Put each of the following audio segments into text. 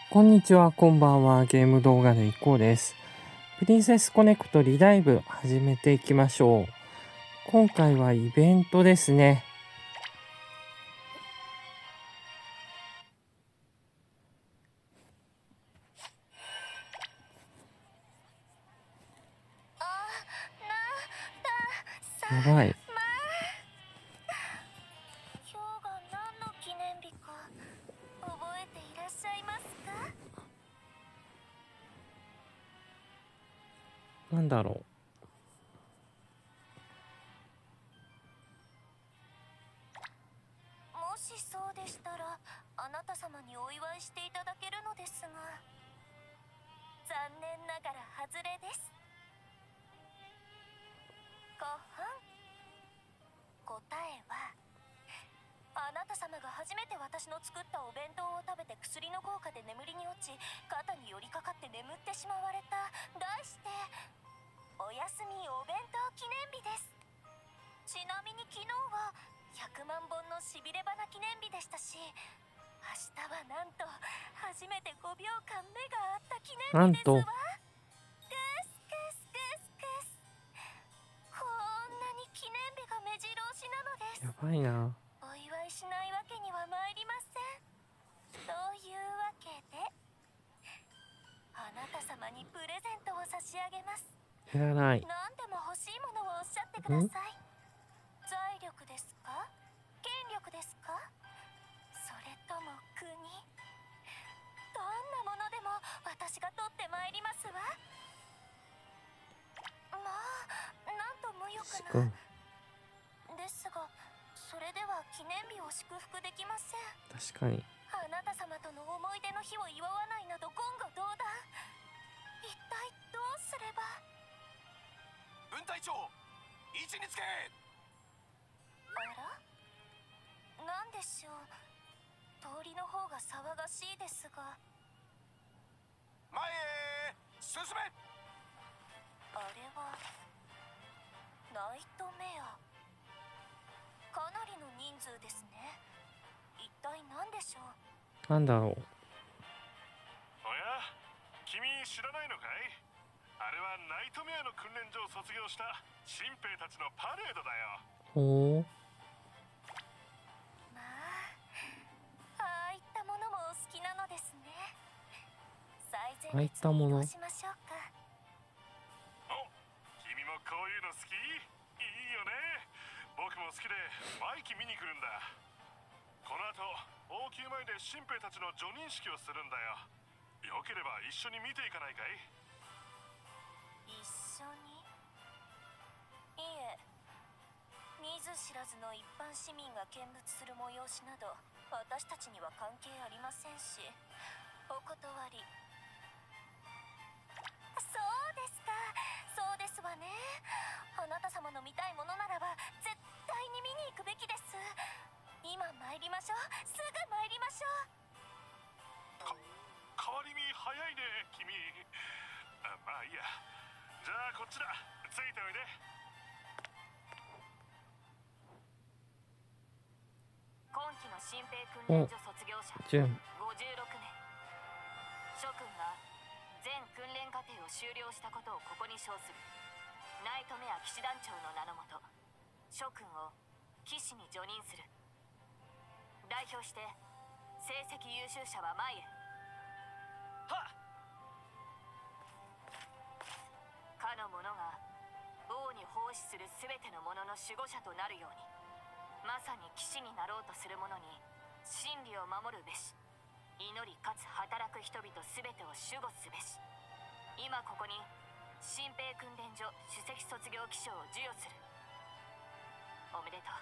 こんにちは、こんばんは。ゲーム動画のいこうです。プリンセスコネクトリダイブ始めていきましょう。今回はイベントですね。やばい。 今日が何の記念日か覚えていらっしゃいますか？ なんだろもしそうでしたらあなた様にお祝いしていただけるのですが、残念ながら外れです。ご飯答えは、あなた様が初めて私の作ったお弁当を食べて薬の効果で眠りに落ち、肩に寄りかかって眠ってしまわれた、題しておやすみお弁当記念日です。ちなみに昨日は100万本のしびれ花記念日でしたし、明日はなんと初めて5秒間目があった記念日ですわ。グスグスグスグス。こんなに記念日が目白押しなのです。 やばいな。 お祝いしないわけには参りません。というわけで、あなた様にプレゼントを差し上げます。 いらない。 何でも欲しいものをおっしゃってください。財力ですか？権力ですか？それとも国？どんなものでも私が取ってまいりますわ。まあ、なんと無欲すごい。 な。ですが、それでは記念日を祝福できません。 確かに。 あなた様との思い出の日を祝わないなど言語道断。一体どうすれば。 分隊長、位置につけ。 あら？なんでしょう。通りの方が騒がしいですが。 前へ進め。 あれはナイトメア。かなりの人数ですね。一体何でしょう。 なんだろう。 おや、君知らないのかい？あれはナイトメアの訓練所を卒業した新兵たちのパレードだよ。 ほう。 まあ、ああいったものもお好きなのですね。最前列に移動しましょうか。 お、君もこういうの好き？いいよね。僕も好きで毎期見に来るんだ。この後王宮前で新兵たちの叙任式をするんだよ。よければ一緒に見ていかないかい？ 一緒に？いいえ、見ず知らずの一般市民が見物する催しなど私たちには関係ありませんし、お断り。そうですか、そうですわね。あなた様の見たいものならば絶対に見に行くべきです。今参りましょう。すぐ参りましょう。 変わり身早いね君。まあいいや。じゃあこっちだ。ついておいで。 今期の新兵訓練所卒業者順。 56名。諸君が全訓練課程を終了したことをここに称する。ナイトメア騎士団長の名のもと、諸君を騎士に叙任する。代表して成績優秀者は前へ。 はっ。 かの者が王に奉仕する全ての者の守護者となるように、まさに騎士になろうとする者に真理を守るべし。祈りかつ働く人々全てを守護すべし。今ここに新兵訓練所首席卒業記章を授与する。おめでとう。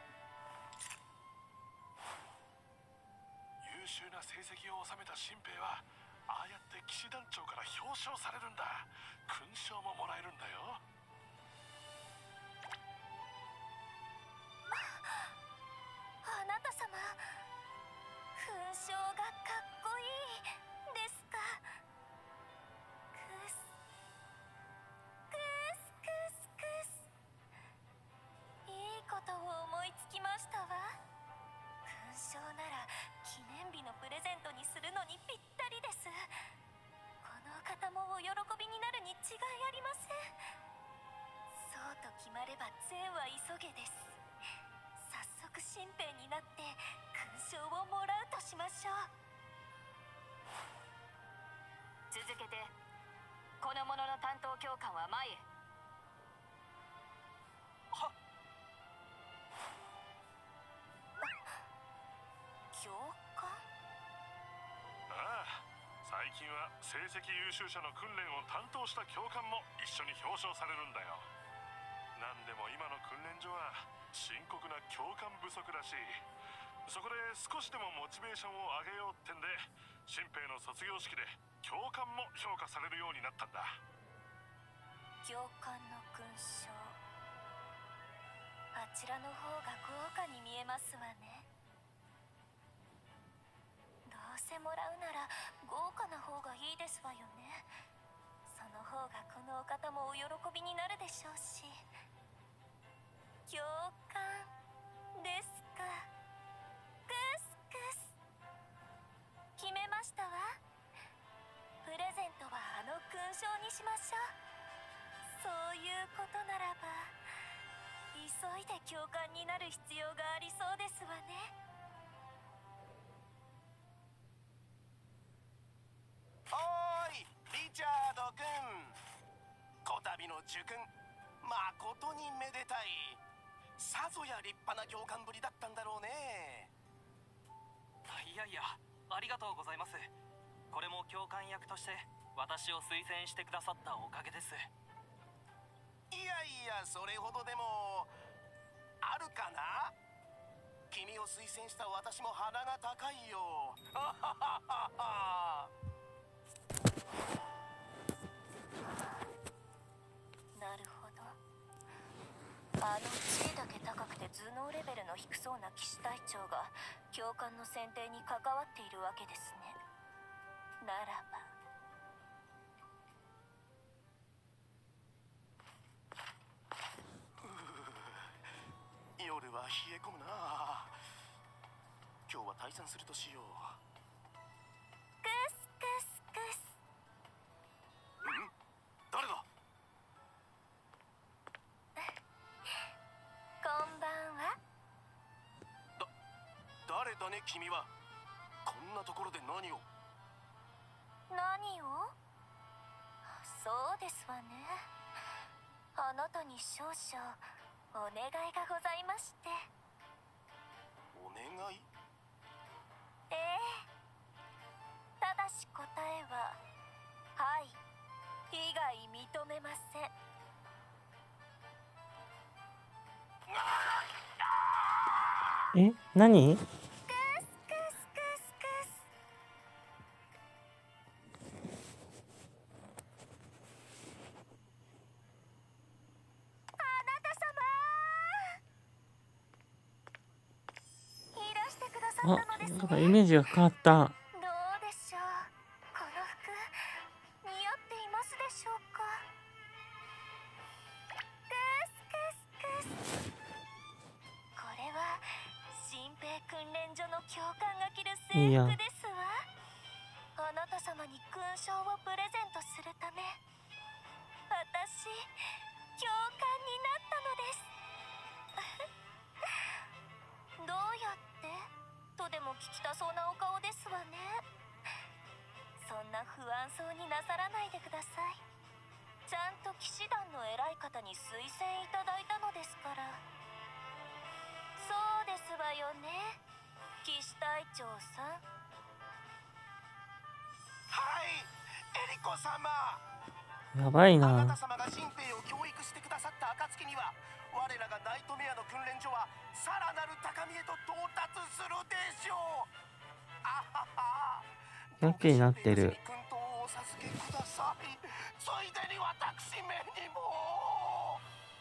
優秀な成績を収めた新兵はああやって騎士団長から表彰されるんだ。勲章ももらえるんだよ。 あなた様、勲章がかっこいいですか？グスグスグスグス。いいことを思いつきましたわ。勲章なら記念日のプレゼントにするのにぴったりです。 新兵になって勲章をもらうとしましょう。続けて、この者の担当教官は前へ。 はっ。 教官？ ああ、最近は成績優秀者の訓練を担当した教官も一緒に表彰されるんだよ。なんでも今の訓練所は深刻な教官不足らしい。そこで少しでもモチベーションを上げようってんで、新兵の卒業式で教官も評価されるようになったんだ。 教官の勲章、あちらの方が豪華に見えますわね。どうせもらうなら豪華な方がいいですわよね。その方がこのお方もお喜びになるでしょうし。教官ですか。クスクス決めましたわ。プレゼントはあの勲章にしましょう。そういうことならば急いで教官になる必要がありそうですわね。 おーい、リチャード君。こたびの受勲、まことにめでたい。さぞや立派な教官ぶりだったんだろうね。 いやいや、ありがとうございます。これも教官役として私を推薦してくださったおかげです。 いやいや、それほどでもあるかな。君を推薦した私も鼻が高いよ。 なるほど。あの地位だけ高くて頭脳レベルの低そうな騎士隊長が教官の選定に関わっているわけですね。ならば夜は冷え込むな。今日は退散するとしよう。 クスクスクス。 誰だ。 こんばんは。 誰だね君は。こんなところで何を。 何を？そうですわね。あなたに少々お願いがございまして。 お願い？ ええ。ただし答えははい以外認めません。 え、何？ クスクスクスクス。あなた様、いらしてくださあ、 ったのですね。 なんかイメージが変わった。 どうでしょう。この服似合っていますでしょうか。クスクスクス。これは新兵訓練所の教官が着る制服ですわ。あなた様に勲章をプレゼントするため私教官になったのです。どうやってとでも聞きたそうなお顔ですわね。そんな不安そうになさらないでください。ちゃんと騎士団の偉い方に推薦いただいたのですから。そうですわよね、騎士隊長さん。 はい、エリコ様。 やばいあなな。 た様が新兵を教育してくださった暁には、我らがナイトメアの訓練所はさらなる高みへと到達するでしょう。あはは。 やけになってる。 訓導をお授けください。ついでに私めにも。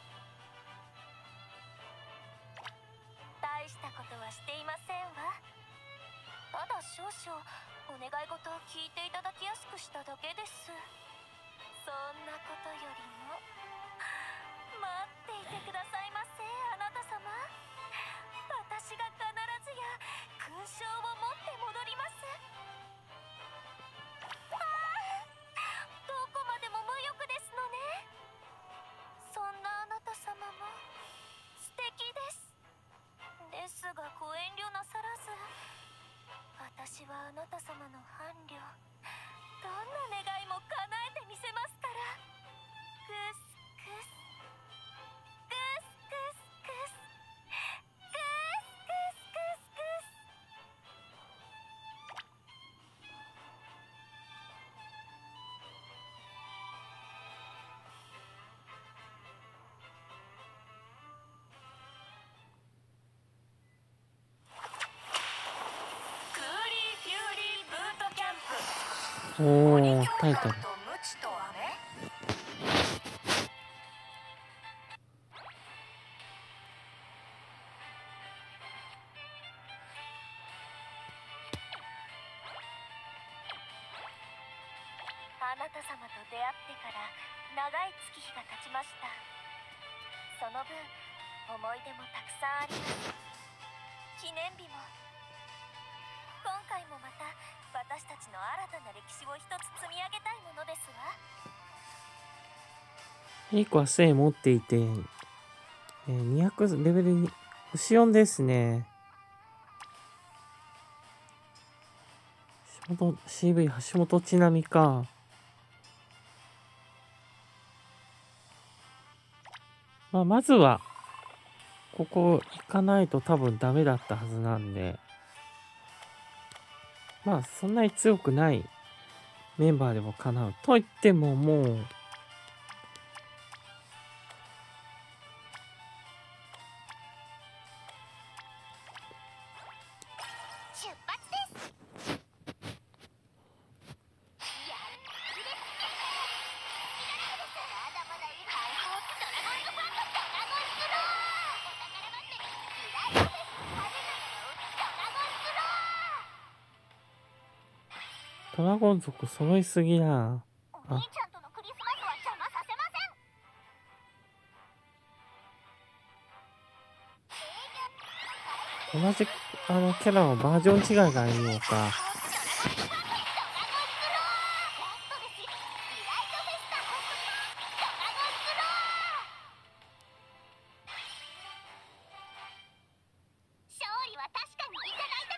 大したことはしていませんわ。ただ少々お願い事を聞いていただきやすくしただけです。そんなことよりも待っていてくださいませ、あなた様。私が必ずや勲章を持って戻ります。ああ、どこまでも無欲ですのね。そんなあなた様も素敵です。ですがこはあなた様の伴侶。どんな願いも叶えてみせますから。グスグスグスグスグスグスグスグス。クーリーフューリーブートキャンプ。 おー、タイトル。 とムチと飴。あなた様と出会ってから長い月日が経ちました。その分思い出もたくさんあります。記念日も。今回もまた私たちの新たな歴史を一つ積み上げたいものですわ。 いい子は杖持っていて、200レベルに星4ですね。CV 橋本ちなみか。まずはここ行かないと多分ダメだったはずなんで、そんなに強くないメンバーでも叶うと言っても、もう出発です。 ドラゴン族揃いすぎな。 お兄ちゃんとのクリスマスは邪魔させません。 同じキャラのバージョン違いがいいのか。 勝利は確かにいただいたです。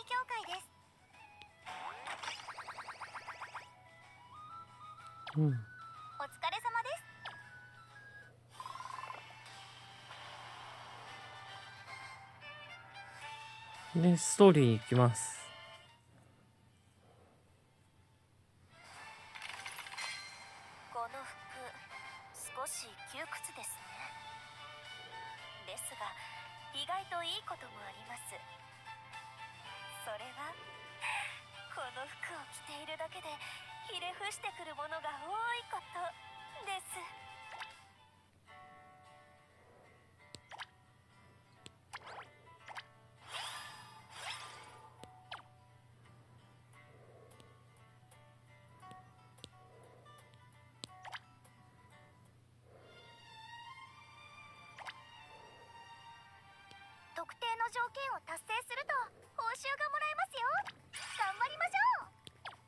備協会です。 うん。 お疲れ様です。 で、ストーリー行きます。 この服、少し窮屈ですね。ですが、意外といいこともあります。それは、この服を着ているだけでひれ伏してくるものが多いことです。特定の条件を達成すると報酬がもらえますよ。頑張りましょう。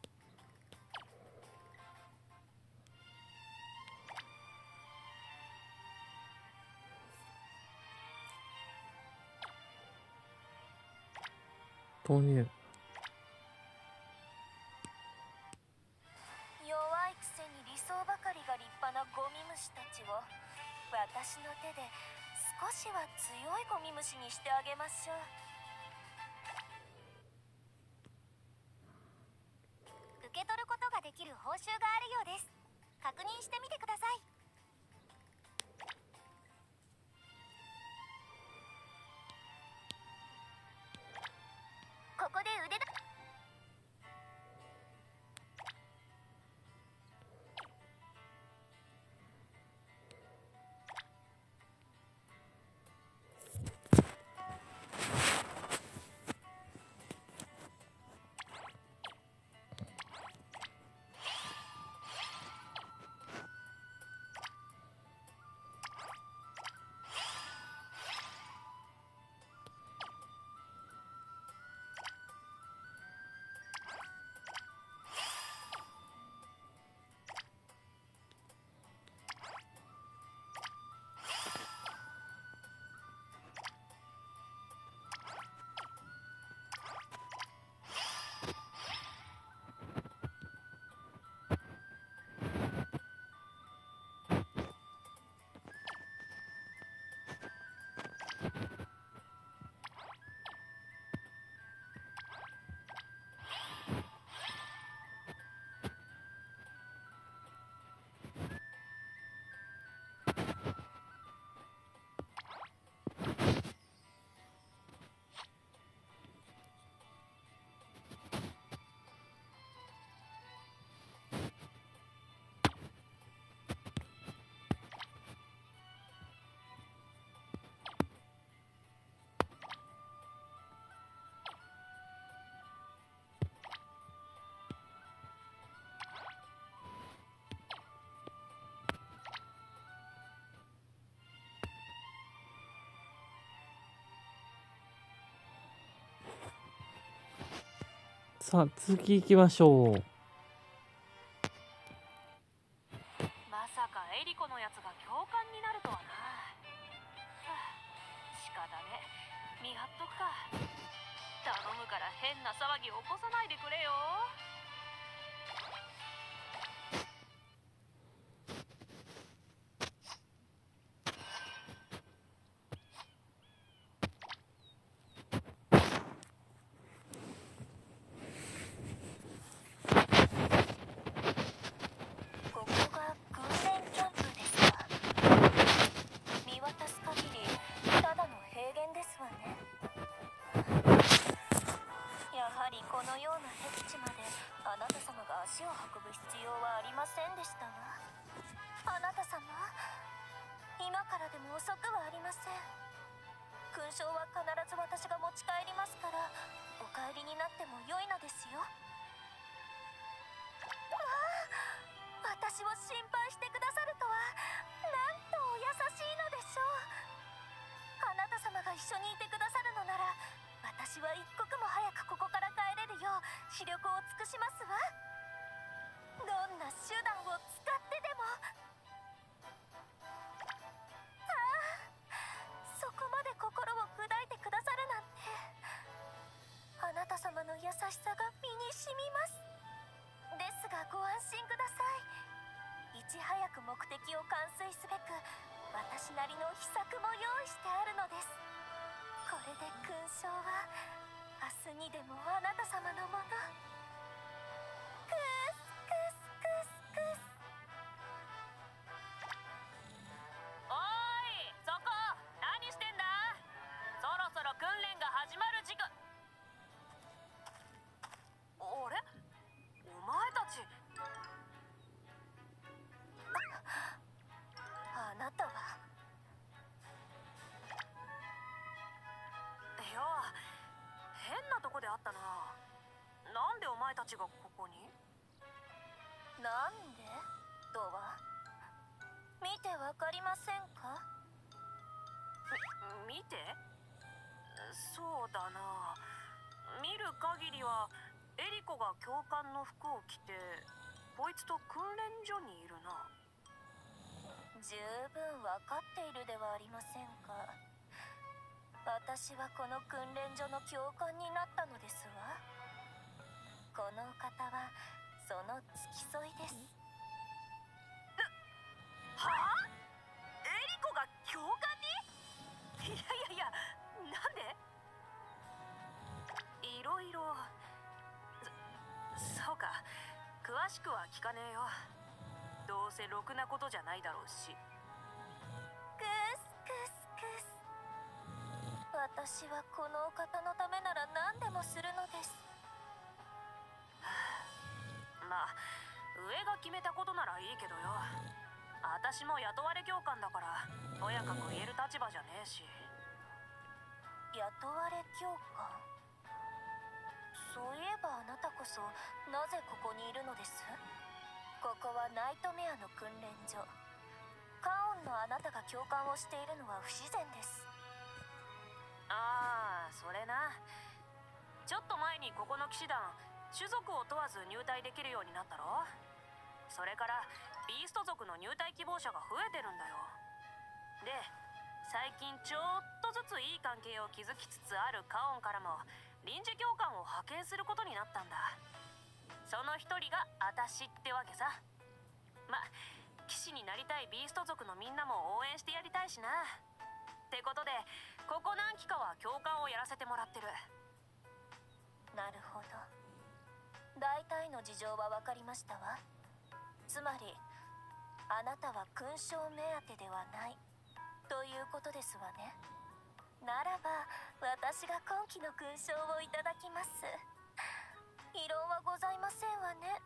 投入。 弱いくせに理想ばかりが立派なゴミ虫たちを私の手で少しは強いゴミ虫にしてあげましょう。受け取ることができる報酬があるようです。確認してみてください。ここで腕だ。 さあ、続き行きましょう。 まさかエリコのやつが教官になるとはな。仕方ね、見張っとくか。頼むから変な騒ぎ起こさないでくれよ。 ここが訓練キャンプですか。見渡す限りただの平原ですわね。やはりこのような僻地まであなた様が足を運ぶ必要はありませんでしたわ。あなた様、今からでも遅くはありません。勲章は必ず私が持ち帰りますから、お帰りになっても良いのですよ。私を心配してくださるとは、なんとお優しいのでしょう。あなた様が一緒にいてくださるのなら、私は一刻も早くここから帰れるよう視力を尽くしますわ。どんな手段を使ってでも。そこまで心を砕いてくださるなんて。あなた様敵を完遂すべく私なりの秘策も用意してあるのです。これで勲章は明日にでもあなた様のもの。クスクスクスクス。 おーい、そこ何してんだ。そろそろ訓練が始まる時間。あれ、お前たち。 あなたは。 いや、変なとこであったな。なんでお前たちがここに？ なんでとは見てわかりませんか？ 見て？そうだな。見る限りはエリコが教官の服を着てこいつと訓練所にいるな。 十分わかっているではありませんか。私はこの訓練所の教官になったのですわ。このお方はその付き添いです。 はあ？エリコが教官に？いやいやいや、なんで？いろいろ。そうか、詳しくは聞かねえよ。どうせろくなことじゃないだろうし。 クスクスクス。私はこのお方のためなら何でもするのです。 まあ上が決めたことならいいけどよ。私も雇われ教官だからとやかく言える立場じゃねえし。 雇われ教官。そういえばあなたこそなぜここにいるのです？ここはナイトメアの訓練所。カオンのあなたが教官をしているのは不自然です。 ああ、それな。ちょっと前にここの騎士団種族を問わず入隊できるようになったろ。それからビースト族の入隊希望者が増えてるんだよ。で、最近ちょっとずついい関係を築きつつあるカオンからも臨時教官を派遣することになったんだ。その一人が私ってわけさ。ま、騎士になりたいビースト族のみんなも応援してやりたいしな。ってことでここ何期かは教官をやらせてもらってる。 なるほど。大体の事情は分かりましたわ。つまりあなたは勲章目当てではないということですわね。ならば私が今期の勲章をいただきます。異論はございませんわね。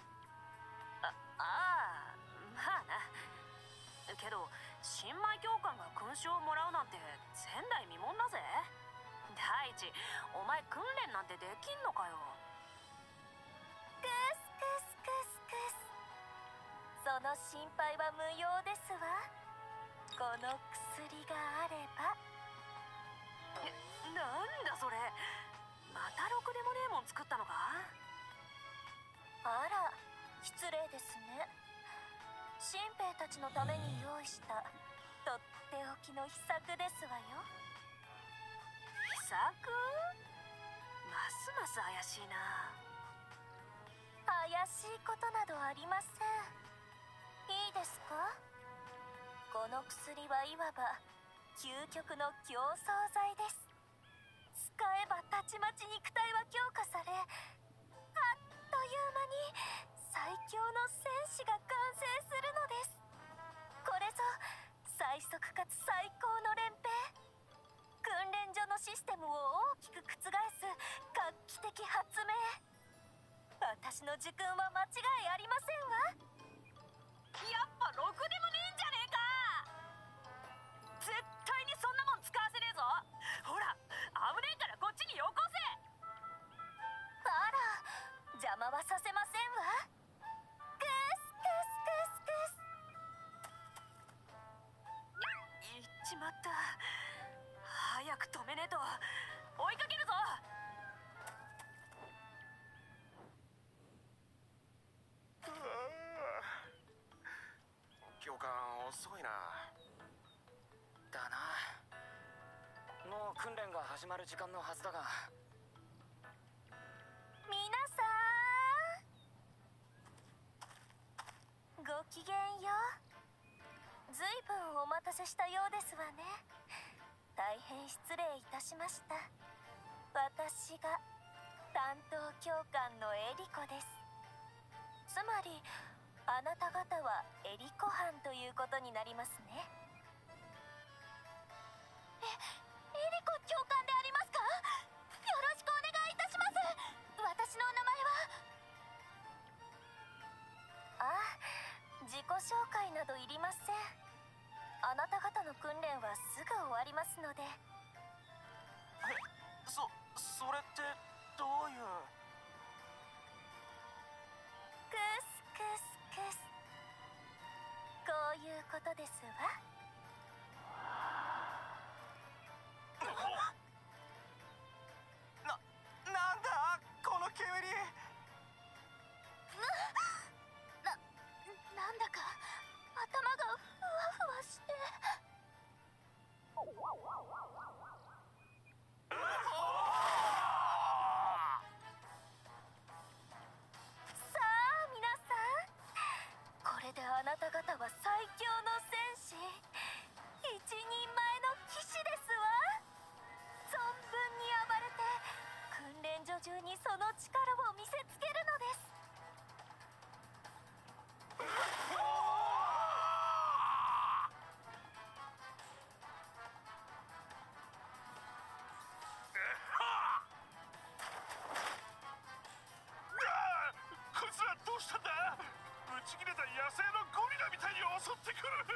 ああ、まあな。けど新米教官が勲章をもらうなんて前代未聞だぜ。第一、お前訓練なんてできんのかよ。 クスクスクスクス。その心配は無用ですわ。この薬があれば。 なんだそれ。またろくでもねえもん作ったのか？ あら、失礼ですね。新兵たちのために用意したとっておきの秘策ですわよ。 秘策？ますます怪しいな。 怪しいことなどありません。いいですか？この薬はいわば究極の競争剤です。使えばたちまち肉体は強化され、あっという間に最強の戦士が完成するのです。これぞ最速かつ最高の連兵。訓練所のシステムを大きく覆す画期的発明。私の受訓は間違いありませんわ。 やっぱろくでもねえんじゃねえか。絶対にそんなもん使わせねえぞ。ほら、危ねえからこっちによこせ。 あら、邪魔はさせませんわ。クスクスクスクス。 行っちまった。早く止めねえと。追いかけるぞ。 教官遅いな。 だな。もう訓練が始まる時間のはずだが。 皆さんごきげんよう。 ずいぶんお待たせしたようですわね。大変失礼いたしました。私が担当教官のエリコです。つまりあなた方はエリコ班ということになりますね。エリコ教官でありますか？よろしくお願いいたします。私の名前は。ああ、自己紹介などいりません。あなた方の訓練はすぐ終わりますので。 それってどういう。 クスクスクス、こういうことですわ。 なんだこの煙。 なんだか頭がふわふわして。さあ皆さん、これであなた方は最強の戦士、一人前の騎士ですわ。存分に暴れて訓練所中にその力を見せつけるのです。 こいつらどうしたんだ。ぶち切れた野生のゴリラみたいに襲ってくる。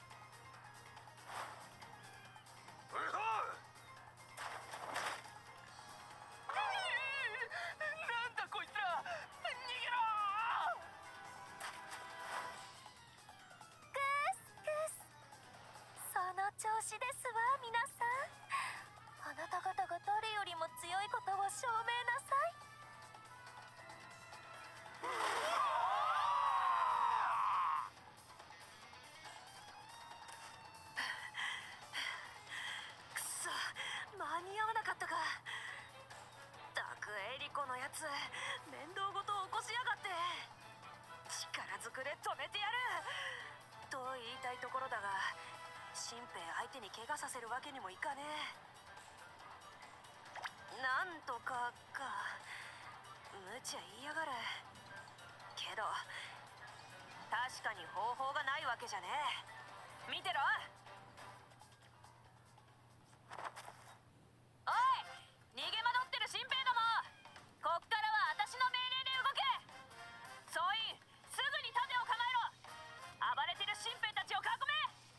なんだこいつら、逃げろ。 クスクス、その調子ですわ皆さん。あなた方が誰よりも強いことを証明なさい。 くそ、間に合わなかったか。ったくエリコのやつ、面倒ごと起こしやがって。力ずくで止めてやると言いたいところだが、新兵相手に怪我させるわけにもいかねえ。なんとか無茶言いやがるけど、確かに方法がないわけじゃねえ。見てろ。おい、逃げ惑ってる新兵ども、こっからは私の命令で動け。総員、すぐに盾を構えろ。暴れてる新兵たちを囲め。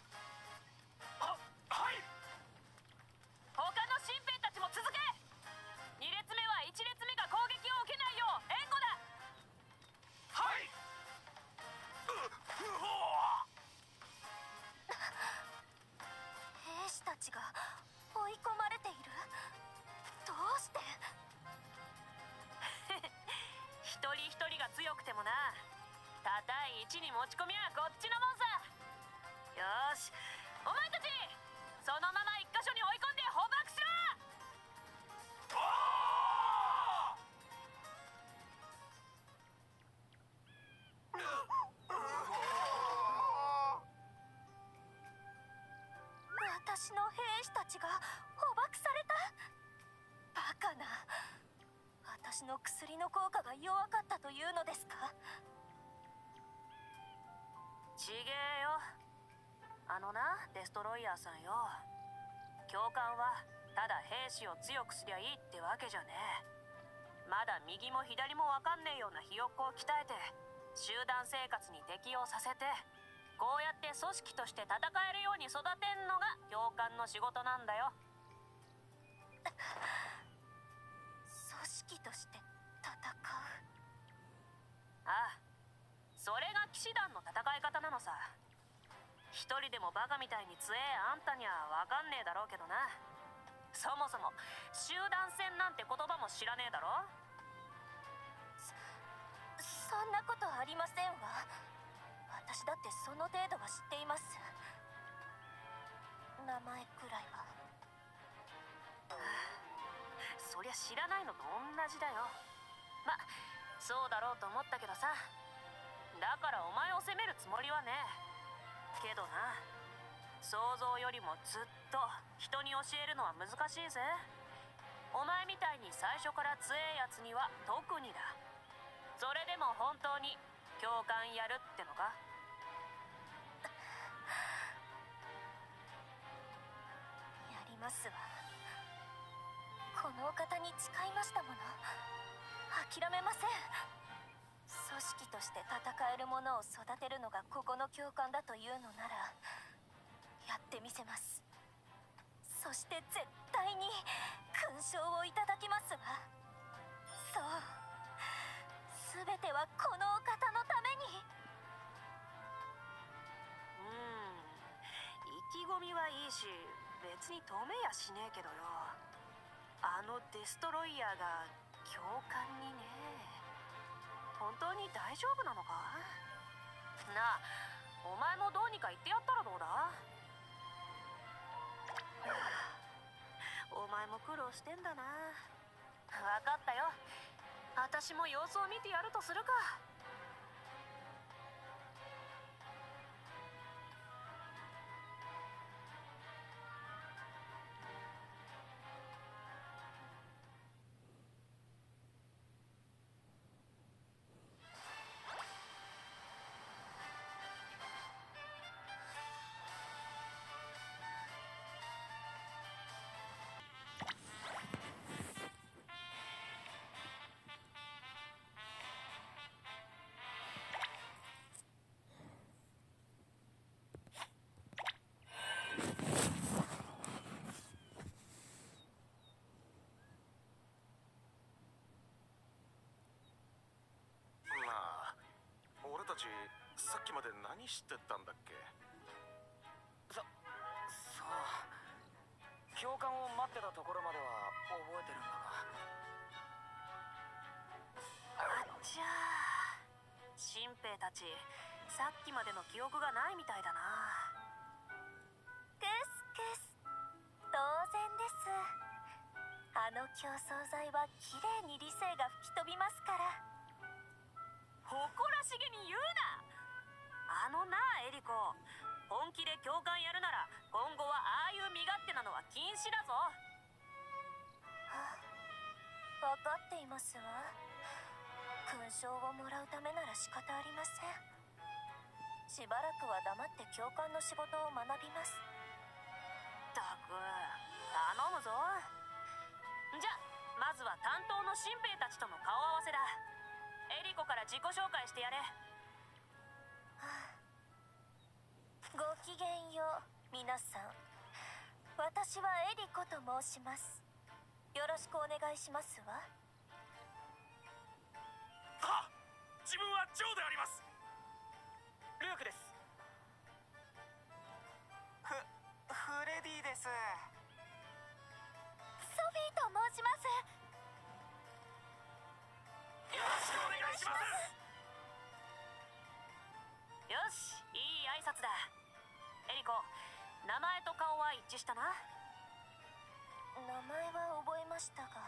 はい。 他の新兵たちも続け。2列目は1列目が攻撃を受けないよう援護だ。 はい。 兵士たちが追い込まれている。どうして？ 一人一人が強くてもな、多対1に持ち込みはこっちのもんさ。よーし、お前たちそのまま一箇所に追い込んで捕獲しろ。 私の兵士たちが捕獲された。バカな。私の薬の効果が弱かったというのですか？ ちげえよ。あのな、デストロイヤーさんよ、教官はただ兵士を強くすりゃいいってわけじゃねえ。まだ右も左も分かんねえようなひよっこを鍛えて集団生活に適応させて、こうやって組織として戦えるように育てんのが教官の仕事なんだよ。 組織として戦う。 ああ、それが騎士団の戦い方なのさ。一人でもバカみたいに強えあんたには分かんねえだろうけどな。そもそも集団戦なんて言葉も知らねえだろ。 そんなことありませんわ。私だってその程度は知っています。名前くらいは。 そりゃ知らないのと同じだよ。ま、そうだろうと思ったけどさ。だからお前を責めるつもりはねえ。 けどな、想像よりもずっと人に教えるのは難しいぜ。お前みたいに最初から強えやつには特にだ。それでも本当に教官やるってのか？ やりますわ。このお方に誓いましたもの。諦めません。組織として戦える者を育てるのがここの教官だというのならやってみせます。そして絶対に勲章をいただきますわ。そう、全てはこのお方のために。 意気込みはいいし別に止めやしねえけどよ、あのデストロイヤーが教官にね。本当に大丈夫なのかなあ。お前もどうにか言ってやったらどうだ？お前も苦労してんだな。分かったよ、私も様子を見てやるとするか。 さっきまで何してたんだっけ？ そう教官を待ってたところまでは覚えてるんだが。 あっちゃー、新兵たちさっきまでの記憶がないみたいだな。 クスクス、当然です。あの競争剤はきれいに理性が吹き飛びますから。 誇らしげに言うな。あのなエリコ、本気で教官やるなら今後はああいう身勝手なのは禁止だぞ。 分かっていますわ。勲章をもらうためなら仕方ありません。しばらくは黙って教官の仕事を学びます。 ったく頼むぞ。じゃまずは担当の新兵たちとの顔合わせだ。エリコから自己紹介してやれ。 ごきげんよう皆さん。私はエリコと申します。よろしくお願いしますわ。 はっ、自分はジョーであります。 ルークです。フレディです。 ソフィーと申します。 よろしくお願いします。 よし、いい挨拶だ。エリコ、名前と顔は一致したな。 名前は覚えましたが、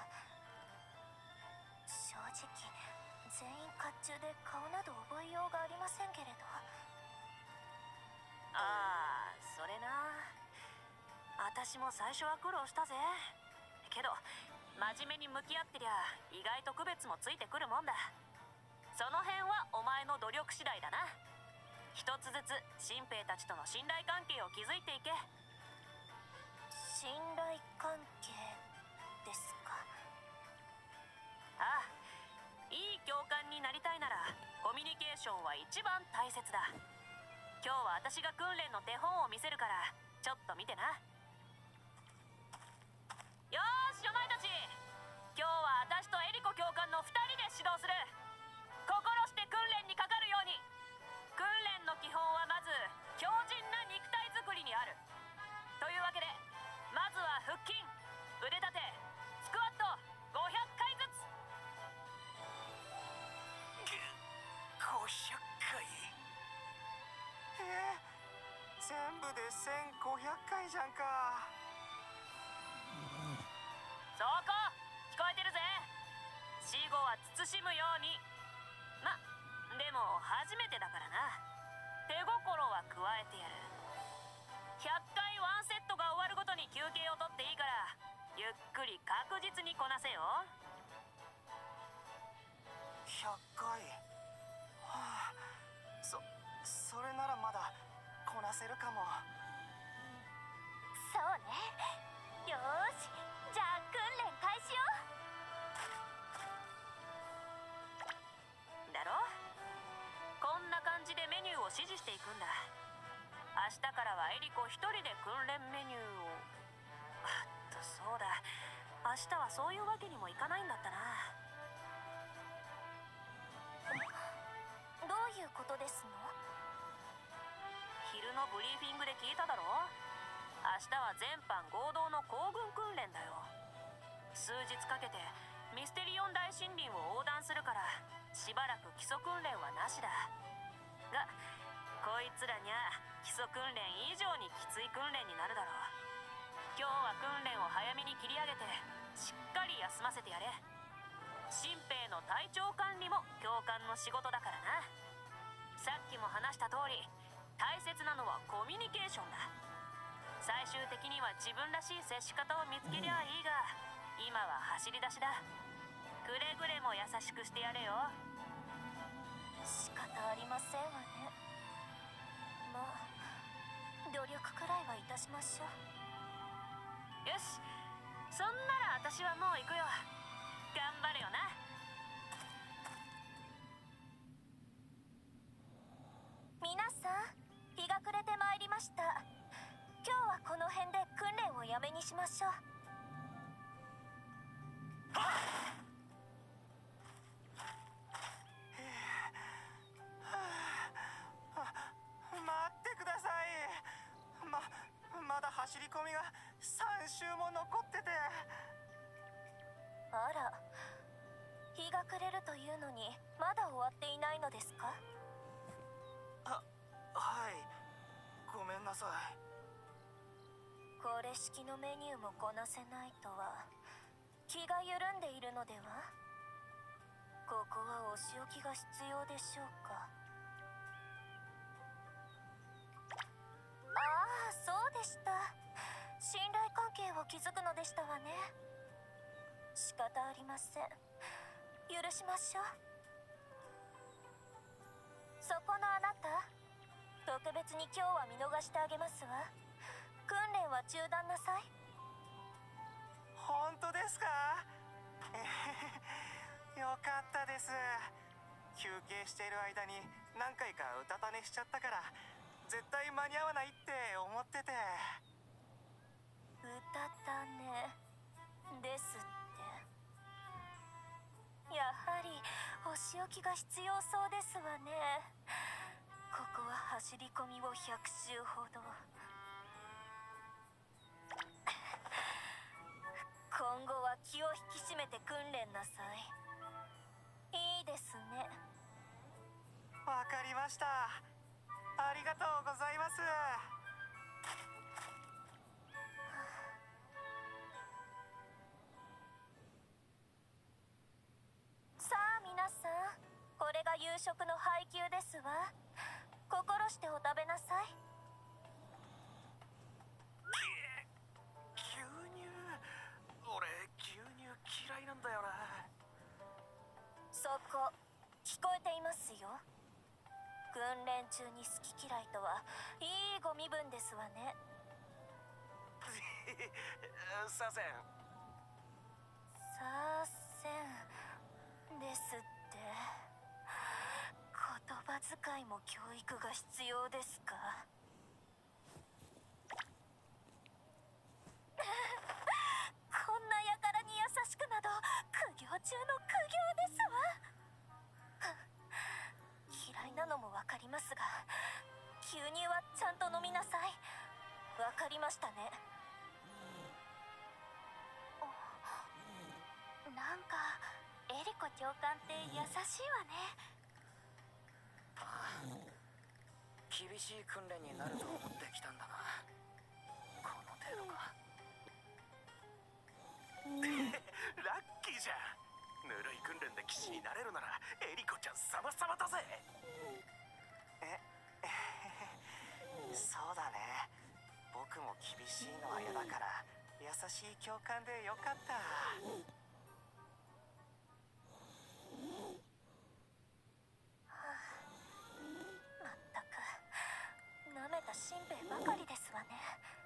正直全員甲冑で顔など覚えようがありませんけれど。 ああ、それな。私も最初は苦労したぜ。けど真面目に向き合ってりゃ意外と区別もついてくるもんだ。その辺はお前の努力次第だな。一つずつ新兵たちとの信頼関係を築いていけ。 信頼関係ですか？ ああ、いい教官になりたいならコミュニケーションは一番大切だ。今日は私が訓練の手本を見せるからちょっと見てな。よーしお前たち、今日は私とエリコ教官の2人で指導する。心して訓練にかかるように。訓練の基本はまず強靭な肉体作りにある。というわけでまずは腹筋、腕立て、スクワット500回ずつ。 500回。全部で1500回じゃんか。 そこ聞こえてるぜ。死後は慎むように。ま、でも初めてだからな。手心は加えてやる。 100回ワンセットが終わるごとに休憩をとっていいから、ゆっくり確実にこなせよ。 100回。はあ、それならまだこなせるかも。 そうね。よーし、じゃあ訓練開始よ。 だろ？こんな感じでメニューを指示していくんだ。明日からはエリコ一人で訓練メニューを。そうだ、明日はそういうわけにもいかないんだったな。 どういうことですの？ 昼のブリーフィングで聞いただろ？明日は全班合同の行軍訓練だよ。数日かけてミステリオン大森林を横断するから、しばらく基礎訓練はなしだが、こいつらにゃ基礎訓練以上にきつい訓練になるだろう。今日は訓練を早めに切り上げてしっかり休ませてやれ。新兵の体調管理も教官の仕事だからな。さっきも話した通り、大切なのはコミュニケーションだ。最終的には自分らしい接し方を見つけりゃいいが、今は走り出しだ。くれぐれも優しくしてやれよ。 仕方ありませんわね。まあ努力くらいはいたしましょう。 よし、そんなら私はもう行くよ。頑張れよな。 皆さん、日が暮れてまいりました。今日はこの辺で訓練をやめにしましょう。 待ってください。まだ走り込みが3周も残ってて。 あら、日が暮れるというのにまだ終わっていないのですか？ はい、ごめんなさい。 これ式のメニューもこなせないとは気が緩んでいるのでは？ここはお仕置きが必要でしょうか？ああ、そうでした。信頼関係を築くのでしたわね。仕方ありません。許しましょう。そこのあなた、特別に今日は見逃してあげますわ。訓練は中断なさい。 本当ですか？よかったです。休憩している間に何回かうたた寝しちゃったから、絶対間に合わないって思ってて。 うたた寝ですって。やはりお仕置きが必要そうですわね。ここは走り込みを100周ほど。今後は気を引き締めて訓練なさい。いいですね。 わかりました。ありがとうございます。 さあ皆さん、これが夕食の配給ですわ。心してお食べなさい。 牛乳、俺牛乳嫌いなんだよな。 そこ聞こえていますよ。訓練中に好き嫌いとはいいご身分ですわね。 させん。 させんですって。言葉遣いも教育が必要ですか？こんな輩に優しくなど苦行中の苦行ですわ。嫌いなのもわかりますが、牛乳はちゃんと飲みなさい。わかりましたね。なんかエリコ教官って優しいわね。 厳しい訓練になると思ってきたんだな。この程度か。 ラッキーじゃん。ぬるい訓練で騎士になれるならエリコちゃん様々だぜ。 そうだね。僕厳しいのは嫌だから優しい教官でよかった。 まったく舐めたしんべヱばかりですわね。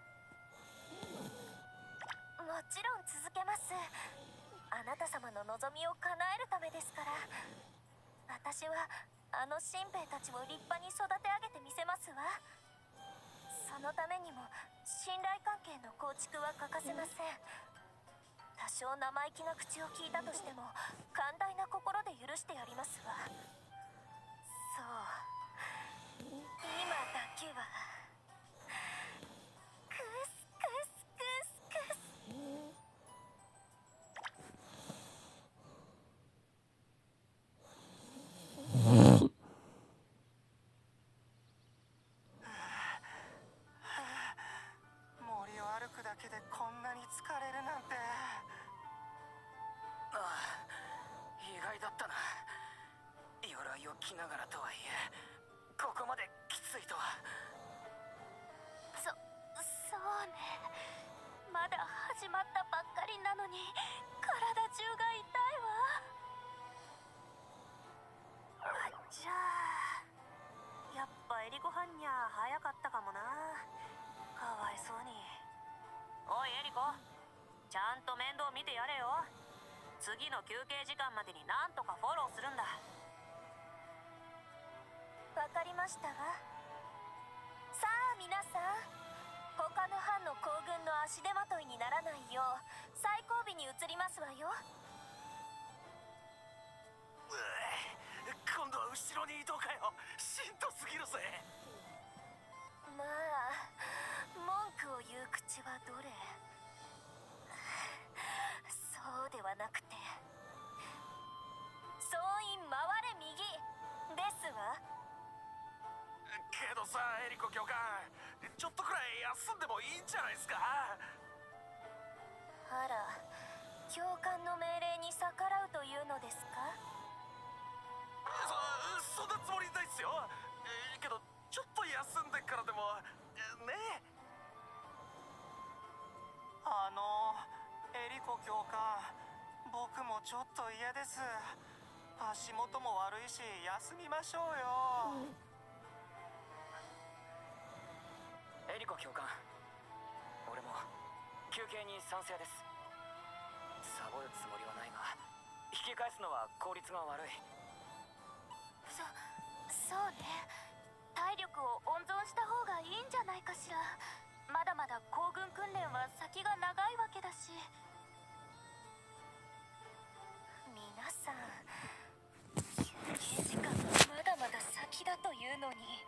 もちろん続けます。あなた様の望みを叶えるためですから。私はあのしんべヱたちを立派に育て上げてみせますわ。そのためにも信頼関係の構築は欠かせません。多少生意気な口を聞いたとしても寛大な心で許してやりますわ。そう、今だけはクスクスクスクス。 森を歩くだけでこんなに疲れるなんて。ああ、意外だったな。鎧を着ながらとはいえここまできついとは。 そうね。まだ始まったばっかりなのに体中が痛いわ。じゃあやっぱエリコはんにゃ早かったかもな。かわいそうに。 おいエリコ、ちゃんと面倒見てやれよ。次の休憩時間までになんとかフォローするんだ。 わかりましたわ。さあ皆さん、他の班の行軍の足手まといにならないよう最後尾に移りますわよ。 今度は後ろに移動かよ。しんどすぎるぜ。 まあ文句を言う口はどれ。そうではなくて総員回れ右ですわ。 けどさ、エリコ教官、ちょっとくらい休んでもいいんじゃないですか。 あら、教官の命令に逆らうというのですか。 そんなつもりないっすよ。けどちょっと休んでからでもね。 エリコ教官、僕もちょっと嫌です。足元も悪いし休みましょうよ。エリコ教官、俺も休憩に賛成です。サボるつもりはないが引き返すのは効率が悪い。 そうね。体力を温存した方がいいんじゃないかしら。まだまだ行軍訓練は先が長いわけだし。皆さん、休憩時間はまだまだ先だというのに。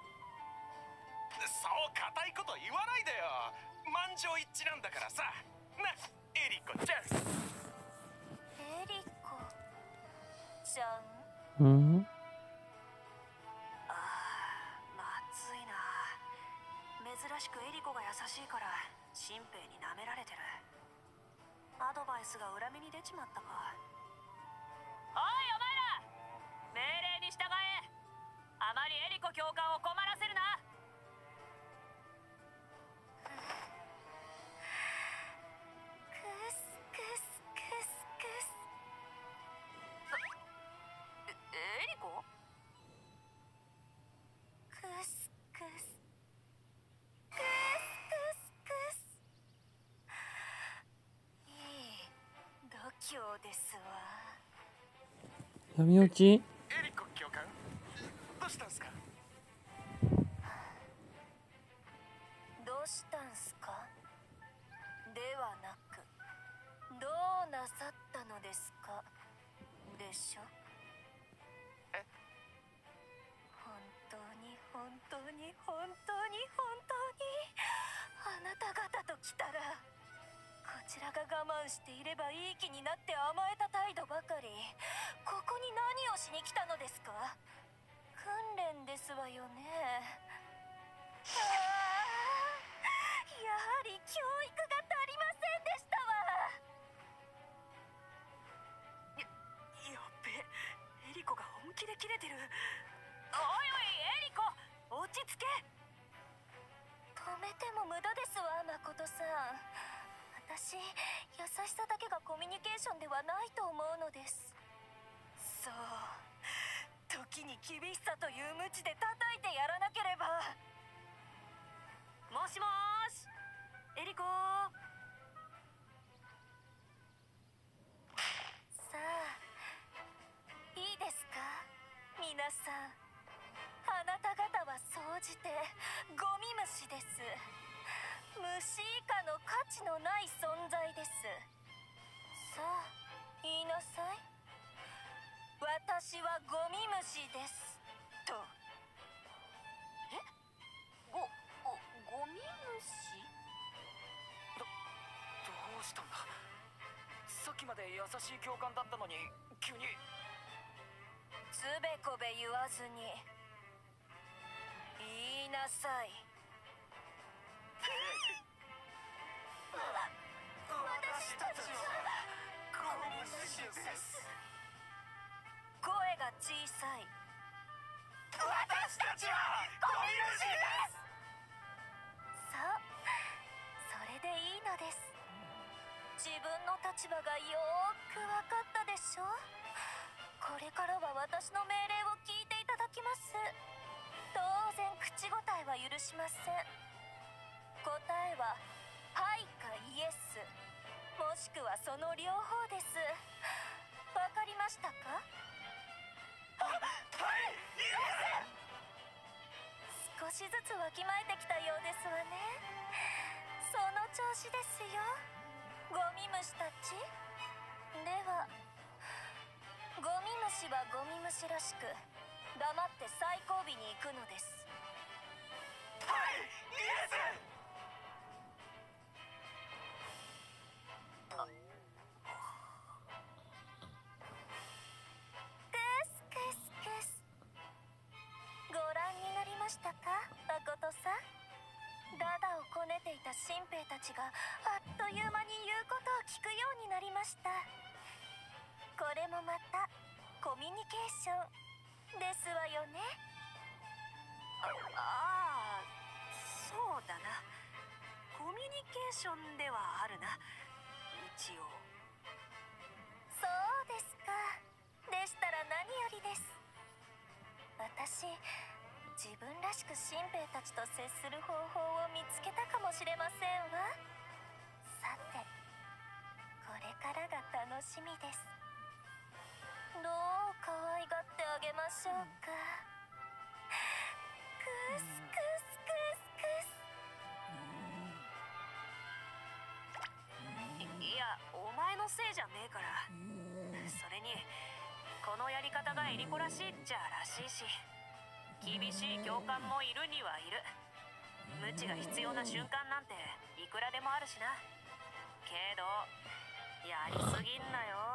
そう固いこと言わないでよ。満場一致なんだからさ。な、エリコちゃん。 エリコちゃん。 まずいな。珍しくエリコが優しいから新兵に舐められてる。アドバイスが裏目に出ちまったか。おいお前ら、命令に従え。あまりエリコ教官を困らせるな。 クスクスクスクス。 エリコ？ クスクスクスクスクス。いい度胸ですわ。 闇落ち？ エリコ教官、どうしたんすか？ どうしたんすかではなく、どうなさったのですかでしょ。本当に本当に本当に本当にあなた方と来たら、こちらが我慢していればいい気になって甘えた態度ばかり。ここに何をしに来たのですか。訓練ですわよね。やはり教育が足りませんでしたわ。 やっべ、エリコが本気でキレてる。おいおいエリコ、落ち着け。 止めても無駄ですわ、誠ん、私優しさだけがコミュニケーションではないと思うのです。そう、時に厳しさという鞭で叩いてやらなければ。 もしもーし、エリコ。 さあ、いいですか皆さん。あなた方は総じてゴミ虫です。虫以下の価値のない存在です。さあ言いなさい。私はゴミ虫ですと。 ゴミ虫？ どうしたんだ。さっきまで優しい教官だったのに急に。 つべこべ言わずに言いなさい。私たちはゴミ虫です。声が小さい。私たちはゴミ虫です。そう、それでいいのです。自分の立場がよーく分かったでしょ。これからは私の命令を聞いていただきます。当然口答えは許しません。答えははいかイエス、もしくはその両方です。わかりましたか？はいイエス。少しずつわきまえてきたようですわね。その調子ですよ、ゴミ虫たち。ではゴミ虫はゴミ虫らしく黙って最後尾に行くのです。はいイエス。クスクスクス。ご覧になりましたか、誠さん。ダダをこねていた新兵たちがあっという間に言うことを聞くようになりました。これもまたコミュニケーションですわよね。 ああ、そうだな。コミュニケーションではあるな、一応。 そうですか。でしたら何よりです。私、自分らしく新兵たちと接する方法を見つけたかもしれませんわ。さて、これからが楽しみです。どう可愛がってあげましょうか。クスクスクスクス。 いや、お前のせいじゃねえから。それにこのやり方がエリコらしいっちゃらしいし、厳しい教官もいるにはいる。無知が必要な瞬間なんていくらでもあるしな。けどやりすぎんなよ。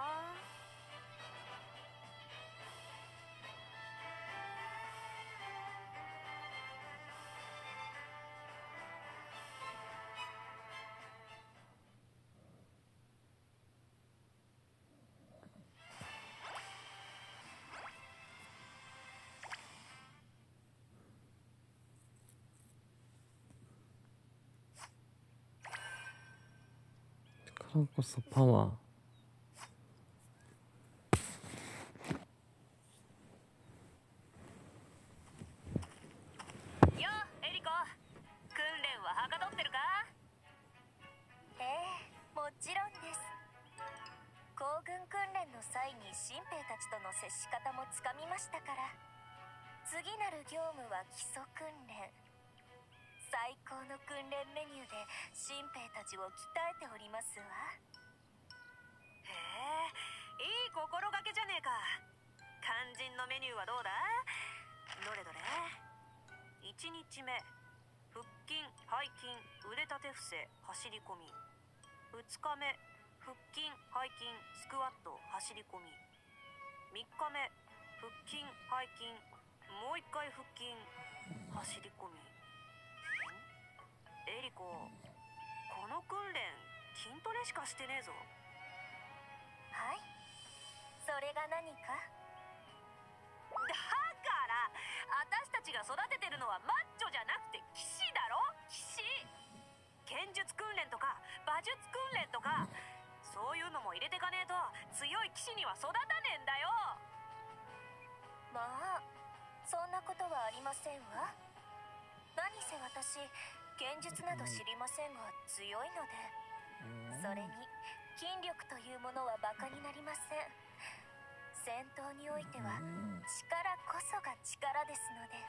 力こそパワー。 よっエリコ、訓練ははかどってるか？ ええ、もちろんです。行軍訓練の際に新兵たちとの接し方もつかみましたから、次なる業務は基礎訓練。最高の訓練メニューで新兵たちを鍛えておりますわ。 へえ、いい心がけじゃねえか。肝心のメニューはどうだ？どれどれ。1日目、腹筋、背筋、腕立て伏せ、走り込み。2日目、腹筋、背筋、スクワット、走り込み。3日目、腹筋、背筋、もう一回腹筋、走り込み。エリコ、この訓練筋トレしかしてねえぞ。 はい、それが何か？ だから私たちが育ててるのはマッチョじゃなくて騎士だろ、騎士。剣術訓練とか馬術訓練とかそういうのも入れてかねえと強い騎士には育たねえんだよ。 まあそんなことはありませんわ。何せ私剣術など知りませんが強いので、それに筋力というものはバカになりません。戦闘においては力こそが力ですので。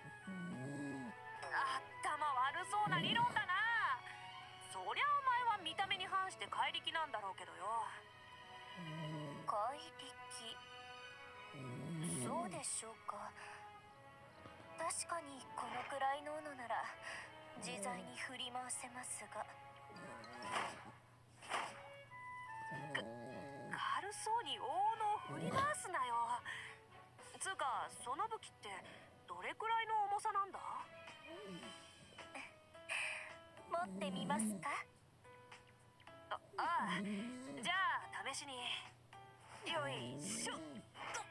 頭悪そうな理論だな。そりゃお前は見た目に反して怪力なんだろうけどよ。 怪力、そうでしょうか。確かにこのくらいの斧なら自在に振り回せますが。 軽そうに大斧を振り回すなよ。つうかその武器ってどれくらいの重さなんだ？ 持ってみますか？ ああ、じゃあ試しに。よいしょっと。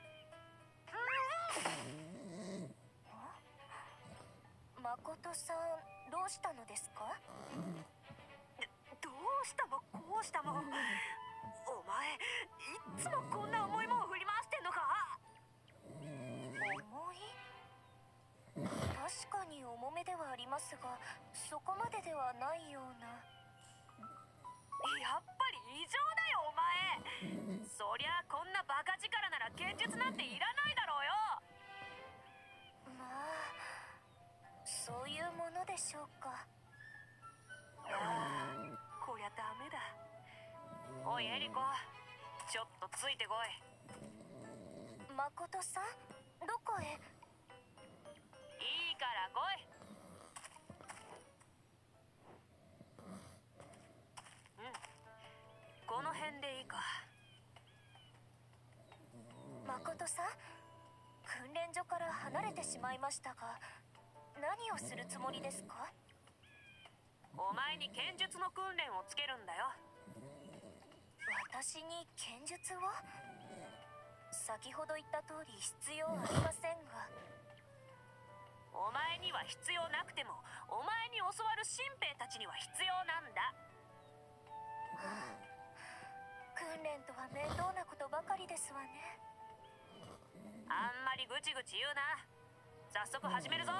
誠さん、どうしたのですか？ どうしたもこうしたも、お前いつもこんな重いもん振り回してんのか？ 重い？確かに重めではありますが、そこまでではないような。 やっぱり異常だよお前。そりゃこんなバカ力なら剣術なんていらないだろうよ。 まあそういうものでしょうか。 こりゃダメだ。おいエリコ、ちょっとついてこい。 誠さん、どこへ？ いいから来い。この辺でいいか。 誠さん、訓練所から離れてしまいましたが、何をするつもりですか？ お前に剣術の訓練をつけるんだよ。 私に剣術を？先ほど言った通り必要ありませんが。 お前には必要なくてもお前に教わる新兵たちには必要なんだ。 訓練とは面倒なことばかりですわね。 あんまりぐちぐち言うな。早速始めるぞ。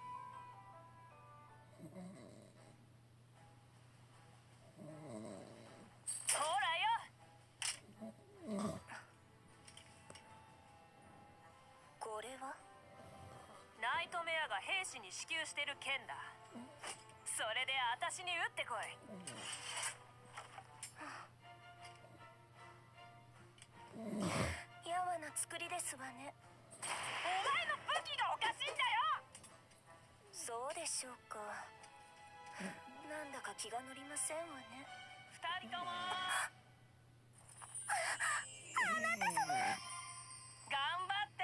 ほらよ。 これは？ ナイトメアが兵士に支給してる剣だ。それで私に撃ってこい。 やわな作りですわね。 お前の武器がおかしいんだよ。 そうでしょうか。なんだか気が乗りませんわね。 二人ともあなた様、 頑張って